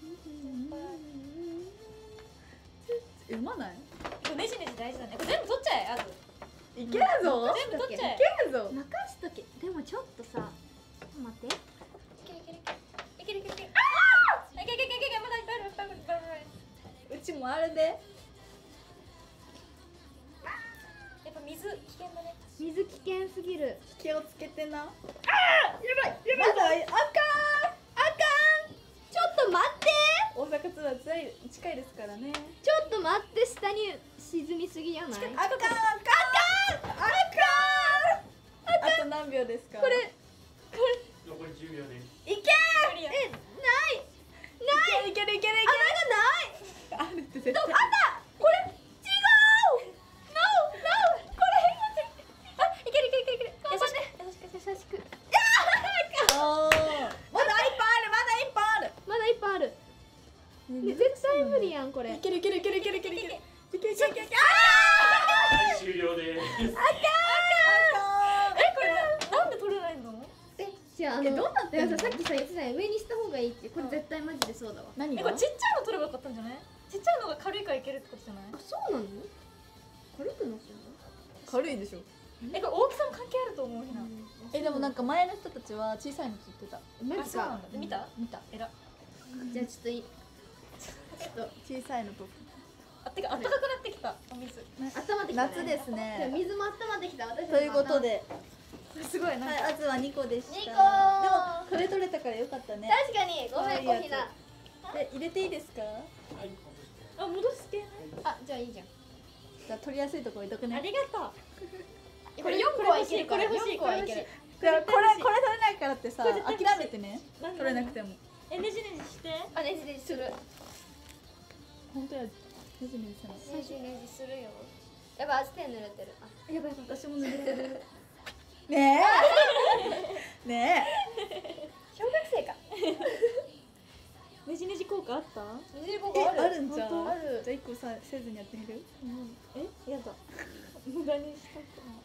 Speaker 1: うまない？
Speaker 3: これねじねじ大事だね。これ全部取っちゃえ、あず。
Speaker 1: いけるぞ。
Speaker 3: 全部取っちゃえ。
Speaker 1: いけるぞ。
Speaker 2: 任しとけ。でもちょっとさ、待って。
Speaker 3: いけるいけるいけるいける。ああ！いけいけいけいけ、まだいっぱいあるいっぱいあるいっぱいある。
Speaker 1: うちもあるで。
Speaker 3: やっぱ水危険だね。
Speaker 2: 水危険すぎる。
Speaker 1: 気をつけてな。ああ、やばいやばい。あかんあかん。
Speaker 2: ちょっと待って。
Speaker 1: 大阪ツアー近いですからね。
Speaker 2: ちょっと待って、下に沈みすぎじゃない？
Speaker 1: あかんあかんあかん。あと何秒ですか？
Speaker 2: これ
Speaker 5: 残り10秒です。
Speaker 1: いけ
Speaker 3: 無理や。
Speaker 1: ないいけるいけるいける。
Speaker 2: 穴がない。
Speaker 1: あるって絶対。
Speaker 2: これ違う。No これ。あ、いけるいけるいけるいける。頑張って。優しく優しく。
Speaker 1: おー、まだ一本あるまだ一本ある。
Speaker 2: まだ一本ある。ね、絶対無理やんこれ。
Speaker 1: いけるいけるいけるいけるいけるいけるいけるいけるいける。
Speaker 5: はい、終了です。
Speaker 3: え、これなんで取れないの？
Speaker 2: 違う
Speaker 1: どうなってんの？
Speaker 2: だからさっきさ言ってたよ上にした方がいいってこれ絶対マジでそうだわ
Speaker 1: 何が？
Speaker 3: これちっちゃいの取ればよかったんじゃない？ちっちゃいのが軽いからいけるってことじゃない？
Speaker 2: あそうなの軽くなってんの
Speaker 1: 軽いでしょ。
Speaker 3: これ大きさも関係あると思うひな。
Speaker 1: でもなんか前の人たちは小さいのって言ってた。
Speaker 2: マジか
Speaker 3: そうなんだ。見た？
Speaker 1: 見た。
Speaker 3: えら。
Speaker 2: じゃあちょっと
Speaker 1: ちょっと小さいのと。
Speaker 3: あってか暖かくなってきたお水。
Speaker 2: 温まってきたね
Speaker 1: 夏ですね。
Speaker 2: 水も温まってきた私たちも
Speaker 1: ということで、
Speaker 3: すごいなんか。
Speaker 1: はい、あずは2個でした。
Speaker 2: 2個
Speaker 1: でもこれ取れたからよかったね。
Speaker 2: 確かにごめん小ひな
Speaker 1: で入れていいですか？
Speaker 5: はい、
Speaker 3: あ戻す系ね。
Speaker 2: あじゃあいいじゃん
Speaker 1: じゃあ取りやすいとこ置いとくね。
Speaker 3: ありがとう。
Speaker 2: これ4個はいけるから
Speaker 3: これ欲しい
Speaker 2: 4個はいける
Speaker 1: これ取れないからってさ、
Speaker 3: これ絶対欲しい
Speaker 1: 諦めてね。
Speaker 3: 何
Speaker 1: 取れなくても。
Speaker 3: ねじねじして。
Speaker 2: あねじねじする
Speaker 1: 本当や。ねじねじせない。
Speaker 2: ねじねじするよやばい足手濡れてるあ
Speaker 3: やばい私も濡れてる。
Speaker 1: ねえ。ね
Speaker 2: 小学生か
Speaker 3: ねじねじ効果あった？
Speaker 2: ねじれ効
Speaker 1: え。
Speaker 2: 果ある
Speaker 1: あるんじゃん。
Speaker 2: 本当ある
Speaker 1: じゃあ1個させずにやってみる？
Speaker 3: えやだ。無駄にしたくない。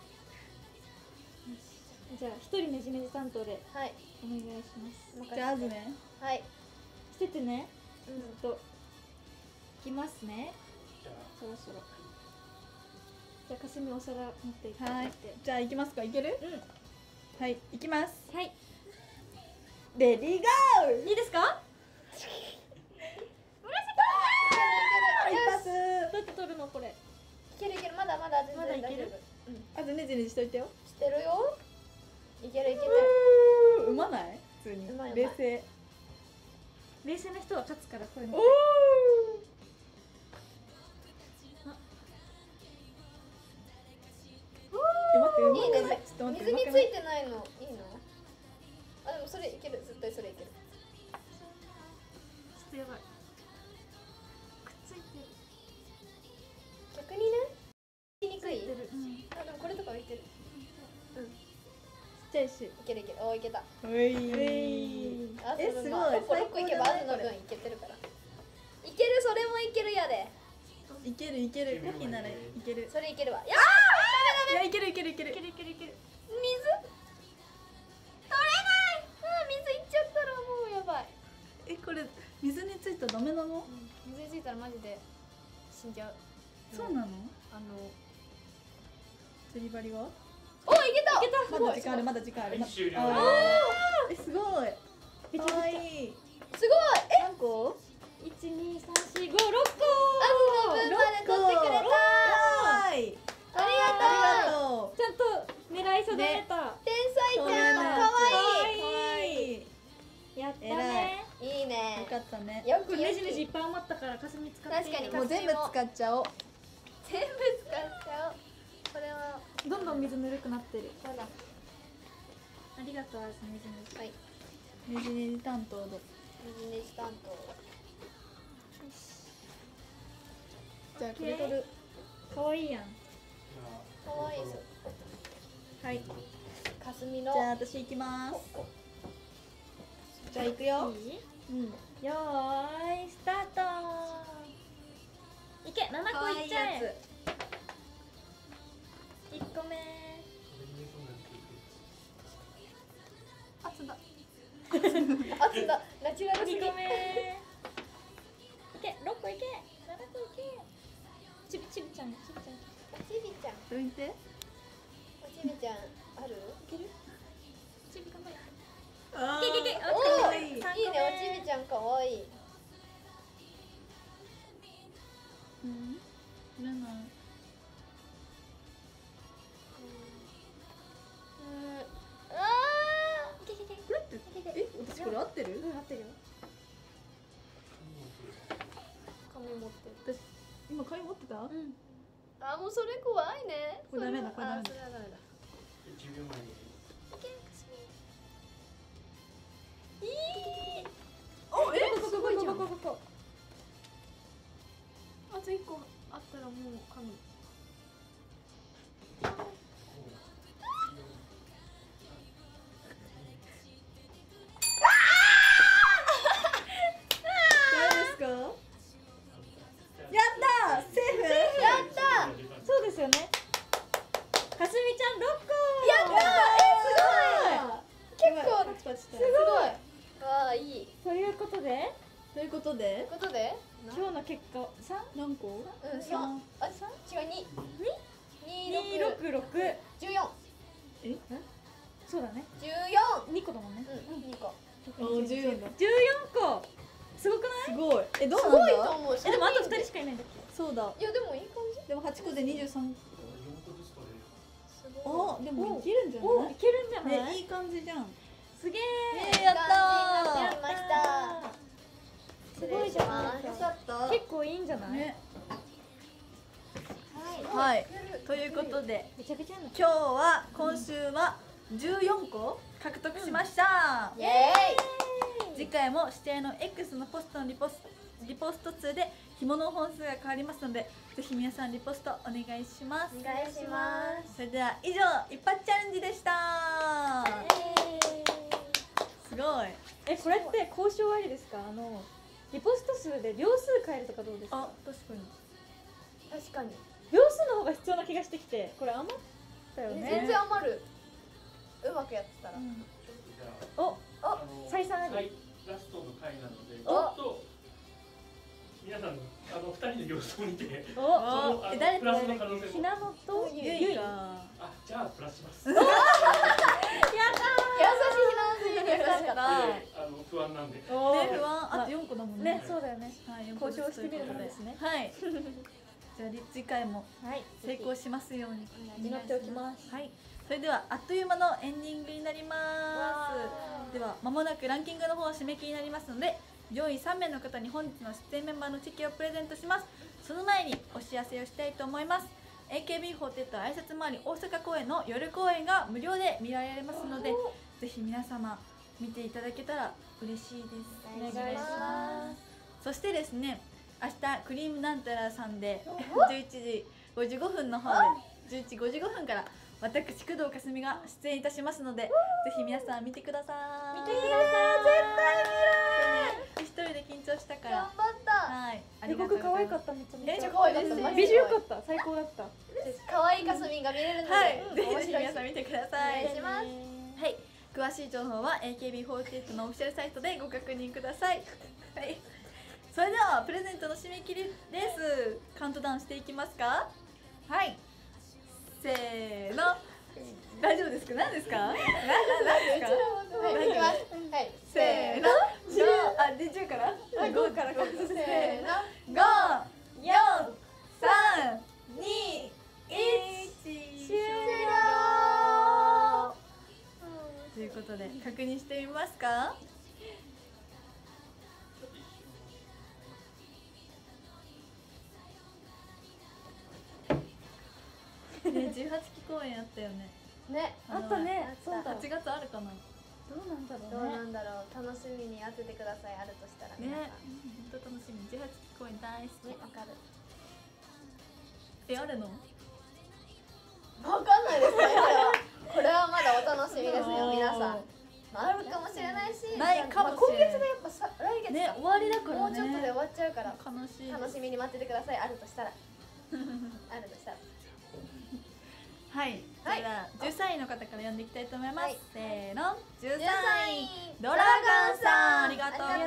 Speaker 3: じゃあ一人ねじねじ担当で
Speaker 2: はい
Speaker 3: お願いします。
Speaker 1: じゃああずね。
Speaker 2: はい
Speaker 3: しててね。
Speaker 2: うん
Speaker 3: といきますね。
Speaker 5: じゃあ
Speaker 3: そろそろ。じゃあかすみお皿持っていただ
Speaker 1: はいい
Speaker 3: て。。
Speaker 1: じゃあ行きますか。いける？
Speaker 3: う
Speaker 1: はい、行きます。
Speaker 3: ん。はい。
Speaker 1: レディーゴー。
Speaker 3: いいですか？
Speaker 1: 一発。
Speaker 3: どうやって取るのこれ？
Speaker 2: いけるいけるまだまだ全
Speaker 3: まだいける
Speaker 2: 然大丈夫
Speaker 1: あとねじねじしといてよ。
Speaker 2: してるよいけるいける
Speaker 1: うまない？普通に
Speaker 2: うまい。
Speaker 1: 冷静。
Speaker 3: 冷静な人は勝つからこういうの。
Speaker 1: 待って、うま
Speaker 2: いいね
Speaker 1: くない？ちょっと待って。
Speaker 2: 水につ
Speaker 1: うまくない
Speaker 2: いてないのいいのあでもそれいける絶対それいける
Speaker 3: ちょっとやばい。くっついてる。
Speaker 2: 逆にねしにくい
Speaker 3: うん。
Speaker 2: あでもこれとか浮いてる
Speaker 1: ちっちゃいし。
Speaker 2: いけるいけるおいけた
Speaker 1: うい。
Speaker 2: あ
Speaker 1: え、すごい。
Speaker 2: 6個6個いけばあずの分いけてるからいけるそれもいけるやで
Speaker 1: いけるいける。コキならいける。
Speaker 2: それいけるわや
Speaker 1: いや、いけるいけるいける。
Speaker 3: いけるいけるいける。
Speaker 2: 水取れない水いっちゃったらもうやばい
Speaker 1: え、これ水についたらダメなの？
Speaker 2: 水についたらマジで死んじゃう
Speaker 1: そうなの？
Speaker 2: あの
Speaker 1: 釣り針は？
Speaker 2: おいけたいけた
Speaker 1: まだ時間ある、まだ時間ある。
Speaker 5: はい終了
Speaker 1: あーえ、すごい。
Speaker 3: めちゃ
Speaker 1: かわ
Speaker 3: めちゃ。
Speaker 1: いい。
Speaker 2: すごい
Speaker 1: 何個？
Speaker 3: 一二三四五六個。
Speaker 2: あずの分まで取ってくれた
Speaker 1: はい。
Speaker 2: あり
Speaker 1: あり
Speaker 2: がとう
Speaker 1: がとう。
Speaker 3: ちゃんと狙い定めた。
Speaker 2: 天才ちゃんかわ
Speaker 1: かわいい。
Speaker 3: やったね。
Speaker 2: いいいいね
Speaker 1: よかったね。
Speaker 2: よ
Speaker 3: これねじねじいっぱい余ったからかすみ使っていいよ。
Speaker 2: 確かに
Speaker 1: もう全部使っちゃおう。
Speaker 2: 全部使っちゃおうこれは
Speaker 3: どんどん水ぬるくなってる。
Speaker 2: そうだ
Speaker 3: ありがとうあずねじねじ。
Speaker 2: はい
Speaker 1: ねじねじ担当で。
Speaker 2: ねじねじ担当
Speaker 1: じゃあこれ取る。
Speaker 3: 可愛いやん。
Speaker 2: かわいいです
Speaker 1: はい。
Speaker 2: かすみの
Speaker 1: じゃあ私行きます。じゃあ行くよ。
Speaker 3: いい？
Speaker 1: うん。
Speaker 3: よーいスタート。いけ7個いっちゃえ。1個目。
Speaker 1: あつだ。
Speaker 2: あつだナチュラルすぎ
Speaker 3: 2個目。いけ6個いけ7個いけ。ちびちびちゃんちびちゃん。
Speaker 2: おちびちゃん
Speaker 1: どいて。
Speaker 2: おちびちゃんある
Speaker 3: いける？ちび頑張れ。
Speaker 1: あ
Speaker 3: いけいけいけ。
Speaker 2: おー
Speaker 1: かわいい。
Speaker 2: いいねおちびちゃんかわいい
Speaker 1: うん。取れない。
Speaker 2: いけいけいけ
Speaker 1: これって私これ合ってる？
Speaker 3: うん合ってるよ。
Speaker 2: 紙持ってる
Speaker 1: 私今紙持ってた？
Speaker 3: うん。
Speaker 2: あもうそれ怖いね
Speaker 1: これダメだこれダメだ
Speaker 2: あそれはダメだ
Speaker 5: 1秒前に
Speaker 1: お、え？
Speaker 2: すごいじゃん
Speaker 3: ここ。
Speaker 2: あと1個あったらもう紙
Speaker 1: 誰ですか？やったー、セーフ？
Speaker 2: やった
Speaker 3: そうですよね。かすみちゃん6個。
Speaker 1: やったー、
Speaker 2: すごい
Speaker 1: 結構で
Speaker 3: 今日の結果
Speaker 1: 何個？
Speaker 2: うん
Speaker 1: 三。
Speaker 2: あ違う2
Speaker 3: 3?266
Speaker 2: 14
Speaker 3: そうだね
Speaker 2: 14
Speaker 3: 2個だもんね
Speaker 2: 2個
Speaker 1: お14だ。
Speaker 3: 14個すごくない？
Speaker 1: すごい。どう
Speaker 2: すごい
Speaker 1: なんだ？
Speaker 2: と思う
Speaker 3: でもあと2人しかいないんだっけ？
Speaker 1: そうだ。
Speaker 2: いやでもいい感じ
Speaker 1: でも8個で23。
Speaker 5: 4個ずつ取れる。
Speaker 2: すごい
Speaker 1: あ、でもいけるんじゃない？
Speaker 3: おいけるんじゃない？
Speaker 1: ね、いい感じじゃん。
Speaker 3: すげ
Speaker 1: やった
Speaker 2: やりました
Speaker 3: すごいじゃない
Speaker 1: よかった。
Speaker 3: 結構いいんじゃない？
Speaker 1: ね。
Speaker 2: はい
Speaker 1: はい。ということで、
Speaker 3: めちゃくちゃやな
Speaker 1: 今週は14個獲得しました。
Speaker 2: イエ
Speaker 1: 次回も指定の X のポストのリポスト2で紐の本数が変わりますので、ぜひ皆さんリポストお願いします。
Speaker 2: ーイお願いします
Speaker 1: それでは以上一発チャレンジでした。すごい。
Speaker 3: これって交渉ありですか？リポスト数で秒数変えるとかどうですか？
Speaker 1: あ、確かに。
Speaker 2: 確かに
Speaker 3: 秒数の方が必要な気がしてきて、これ余ったよね。
Speaker 2: 全然余るうまくやってたら
Speaker 5: ちょっとじゃあ、
Speaker 3: お、採算あり。
Speaker 5: ラストの回なので、ち
Speaker 2: お
Speaker 5: ょっと皆さん2人の様子を見て、
Speaker 3: お、
Speaker 1: 誰
Speaker 5: プラスの可能性も。
Speaker 3: ひなのと
Speaker 1: ゆいか。
Speaker 5: あ、じゃあプラスします。
Speaker 2: 優しいひなのじに優しかった
Speaker 5: 不安なんで。
Speaker 3: お
Speaker 1: ね、不安。あと4個だもんね。
Speaker 3: ね、そうだよね。
Speaker 1: はい、4
Speaker 3: 交渉してみるものですね。
Speaker 1: はい。じゃあ次回も
Speaker 3: はい、
Speaker 1: 成功しますように。
Speaker 3: 祈っておきます。
Speaker 1: はい。それではあっという間のエンディングになります。では間もなくランキングの方締め切りになりますので、上位3名の方に本日の出演メンバーのチェキをプレゼントします。その前にお知らせをしたいと思います。AKB48 挨拶回り大阪公演の夜公演が無料で見られますので、ぜひ皆様見ていただけたら嬉しいです。
Speaker 3: お願いします。
Speaker 1: そしてですね、明日クリームなんたらさんで11時55分の方で11時55分から私工藤かすみが出演いたしますので、ぜひ皆さん見てください。
Speaker 3: 見てください。
Speaker 1: 一人で緊張したから。
Speaker 2: 頑張った
Speaker 1: はい。
Speaker 3: 予告可愛かっためちゃめちゃ。
Speaker 2: 可愛かったマジで
Speaker 3: 美女よかった、最高だった。
Speaker 2: 可愛いかすみんが見れるので
Speaker 1: はい。ぜひ
Speaker 2: 面白い
Speaker 1: 皆さん見てください。
Speaker 2: お願いします
Speaker 1: はい。詳しい情報は AKB48 のオフィシャルサイトでご確認ください。はい。それではプレゼントの締め切りです。カウントダウンしていきますか。はい。せーの。大丈夫ですか？何ですか？何ですか？
Speaker 2: はい、いきますはい
Speaker 1: せーの。で10から5から5
Speaker 2: せーの
Speaker 1: 5、4、3、2、1終了ということで確認してみますか？ね、18期公演あったよね。
Speaker 2: ね
Speaker 3: あったね、そうだ。
Speaker 1: 8月あるかな。
Speaker 3: どうなんだろ
Speaker 2: どう
Speaker 3: うね。
Speaker 2: なんだろう楽しみに当ててくださいあるとしたら
Speaker 1: ね、
Speaker 2: 皆さん
Speaker 1: 本当楽しみ。18期公演大好き。
Speaker 2: わかる
Speaker 1: あるの？
Speaker 2: わかんないですねこれはまだお楽しみですよ皆さんあるかもしれないし
Speaker 1: ないかもしれない
Speaker 2: 今月でやっぱさ来月
Speaker 1: ね、
Speaker 2: か
Speaker 1: 終わりだからね。
Speaker 2: もうちょっとで終わっちゃうから
Speaker 1: 悲しい。
Speaker 2: 楽しみに待っててくださいあるとしたらあるとしたら
Speaker 1: はい、それでは13位の方から読んでいきたいと思います。
Speaker 2: はい
Speaker 1: せーの、13
Speaker 2: 13
Speaker 1: 位
Speaker 2: 位
Speaker 1: ドラガンさん、ありがとうござい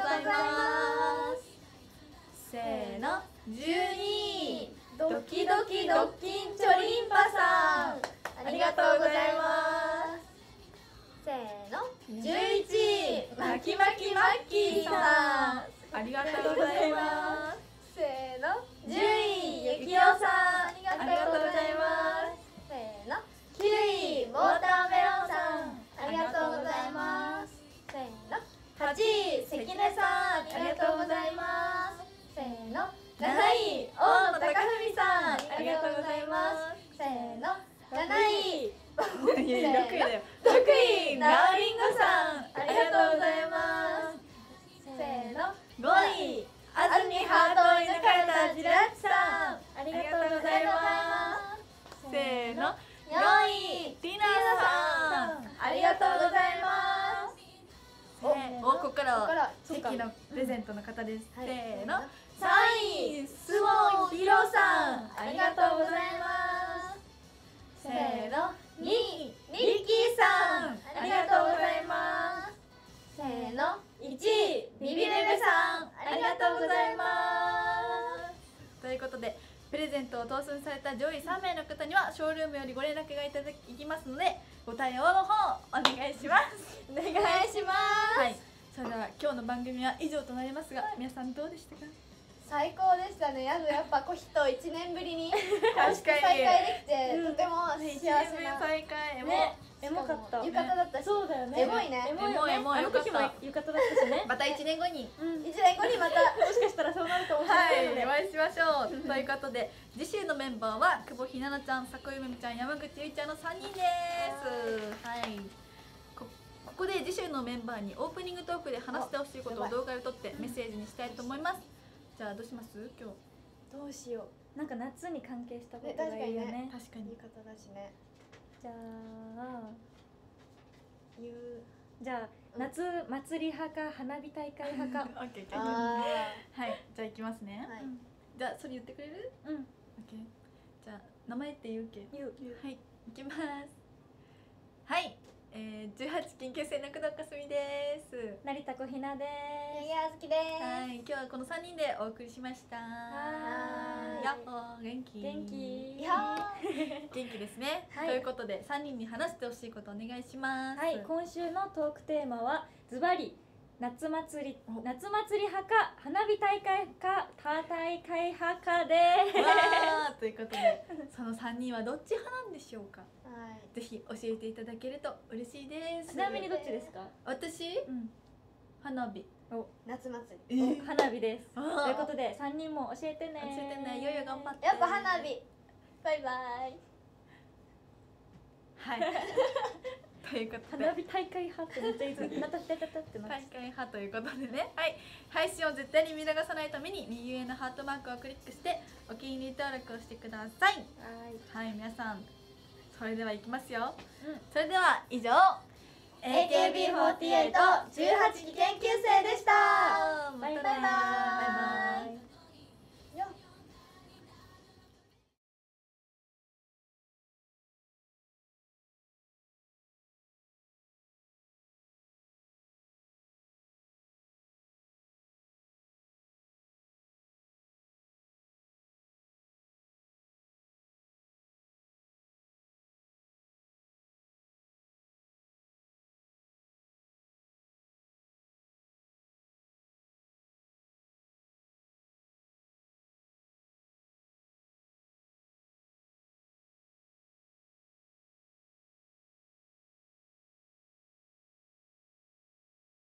Speaker 1: ます。せーの、12位ドキドキドッキンチョリンパさん、ありがとうございます。
Speaker 2: せーの
Speaker 1: 11位マキマキマッキーさん、ありがとうございます。
Speaker 2: せーの
Speaker 1: 10位ゆきおさん、ありがとうございます。
Speaker 2: せーの
Speaker 1: 9位ウォーターメロンさん、
Speaker 2: ありがとうございますせーの
Speaker 1: 8位関根さん、ありがとうございます。
Speaker 2: せーの
Speaker 1: 7位大野貴文さん、ありがとうございます。
Speaker 2: せーの
Speaker 1: 7位6位だよ。6位ナオリンゴさん、ありがとうございます。
Speaker 2: せーの
Speaker 1: 5位安住ハートを射抜かれたジラッチさん、ありがとうございます。せーの4位ティナさん、ありがとうございます。お、ここからはチェキのプレゼントの方です。せーの3位スモンヒロさん、ありがとうございます。せーの2位リッキーさん、ありがとうございます。
Speaker 2: せーの
Speaker 1: 1位ビビベベさん、あありがとうございますということでプレゼントを当選された上位3名の方にはショールームよりご連絡がいきますのでご対応の方お願いします
Speaker 2: お願いします。
Speaker 1: はい、それでは今日の番組は以上となりますが、皆さんどうでしたか？
Speaker 2: 最高でしたね。やっぱコヒと1年ぶりに
Speaker 1: 確かに
Speaker 2: 再会できて、とても幸
Speaker 1: 1
Speaker 2: せ
Speaker 1: 年目
Speaker 2: な。
Speaker 1: 再会
Speaker 3: ね、エモかった。
Speaker 2: 浴衣だったし、
Speaker 3: そうだよね。
Speaker 2: エモいね。
Speaker 3: エモいよね。
Speaker 1: エモい
Speaker 3: あの時も
Speaker 1: よかった
Speaker 3: 浴衣だったしね。
Speaker 1: また1年後に
Speaker 3: うん。
Speaker 2: 1年後にまた
Speaker 3: もしかしたらそうなるかもしれ
Speaker 1: は
Speaker 3: ないので。
Speaker 1: い、お会いしましょうということで次週のメンバーは久保ひなのちゃん、迫ゆめみちゃん、山口ゆいちゃんの3人ですはいここで次週のメンバーにオープニングトークで話してほしいことを動画で撮ってメッセージにしたいと思いますじゃあどうします今日
Speaker 2: どうしよ
Speaker 3: なんか夏に関係したこ
Speaker 2: ね
Speaker 3: とがいいよね。
Speaker 1: 確かに
Speaker 2: う。浴衣だしね。
Speaker 3: じゃあ
Speaker 2: 言う。
Speaker 3: じゃあ夏祭り派か花火大会派か。
Speaker 1: オッケー
Speaker 2: あ
Speaker 1: はいじゃあいきますね、
Speaker 2: あ。はい。
Speaker 1: じゃあそれ言ってくれる
Speaker 3: うん。
Speaker 1: オッケーじゃあ名前って言うけ
Speaker 3: 言う。
Speaker 1: はい、いきます。はい、18金9戦の工藤かすみです。
Speaker 3: 成田小ひなで
Speaker 2: 八木あずきです。
Speaker 1: はい、今日はこの3人でお送りしました。
Speaker 3: はーい
Speaker 1: やっほー元気。
Speaker 3: 元気。
Speaker 2: いや
Speaker 1: 元気ですね。
Speaker 3: はい
Speaker 1: ということで3人に話してほしいことお願いします。
Speaker 3: はい、今週のトークテーマはズバリ夏祭り
Speaker 1: お
Speaker 3: 派か花火大会か大会派かで
Speaker 1: わーということでその3人はどっち派なんでしょうか。
Speaker 2: はい。
Speaker 1: ぜひ教えていただけると嬉しいです。
Speaker 3: ちなみにどっちですか？
Speaker 1: 私
Speaker 3: うん。
Speaker 1: 花火。
Speaker 2: 夏祭り。
Speaker 3: お花火です。
Speaker 1: あー
Speaker 3: ということで3人も教えてね。
Speaker 1: 教えてね、よいよ頑張って。
Speaker 2: やっぱ花火。バイバイ。
Speaker 1: はい。ということで
Speaker 3: 花火大会派ってめっちゃいいです。なたたたたってなっ
Speaker 1: 大会派ということでね、はい、配信を絶対に見逃さないために右上のハートマークをクリックしてお気に入り登録をしてください。
Speaker 3: はい。
Speaker 1: はい、皆さんそれではいきますよ。
Speaker 3: うん。
Speaker 1: それでは以上
Speaker 2: AKB48 18期研究生でした。
Speaker 1: またね
Speaker 3: バイバイ
Speaker 1: バイバイ。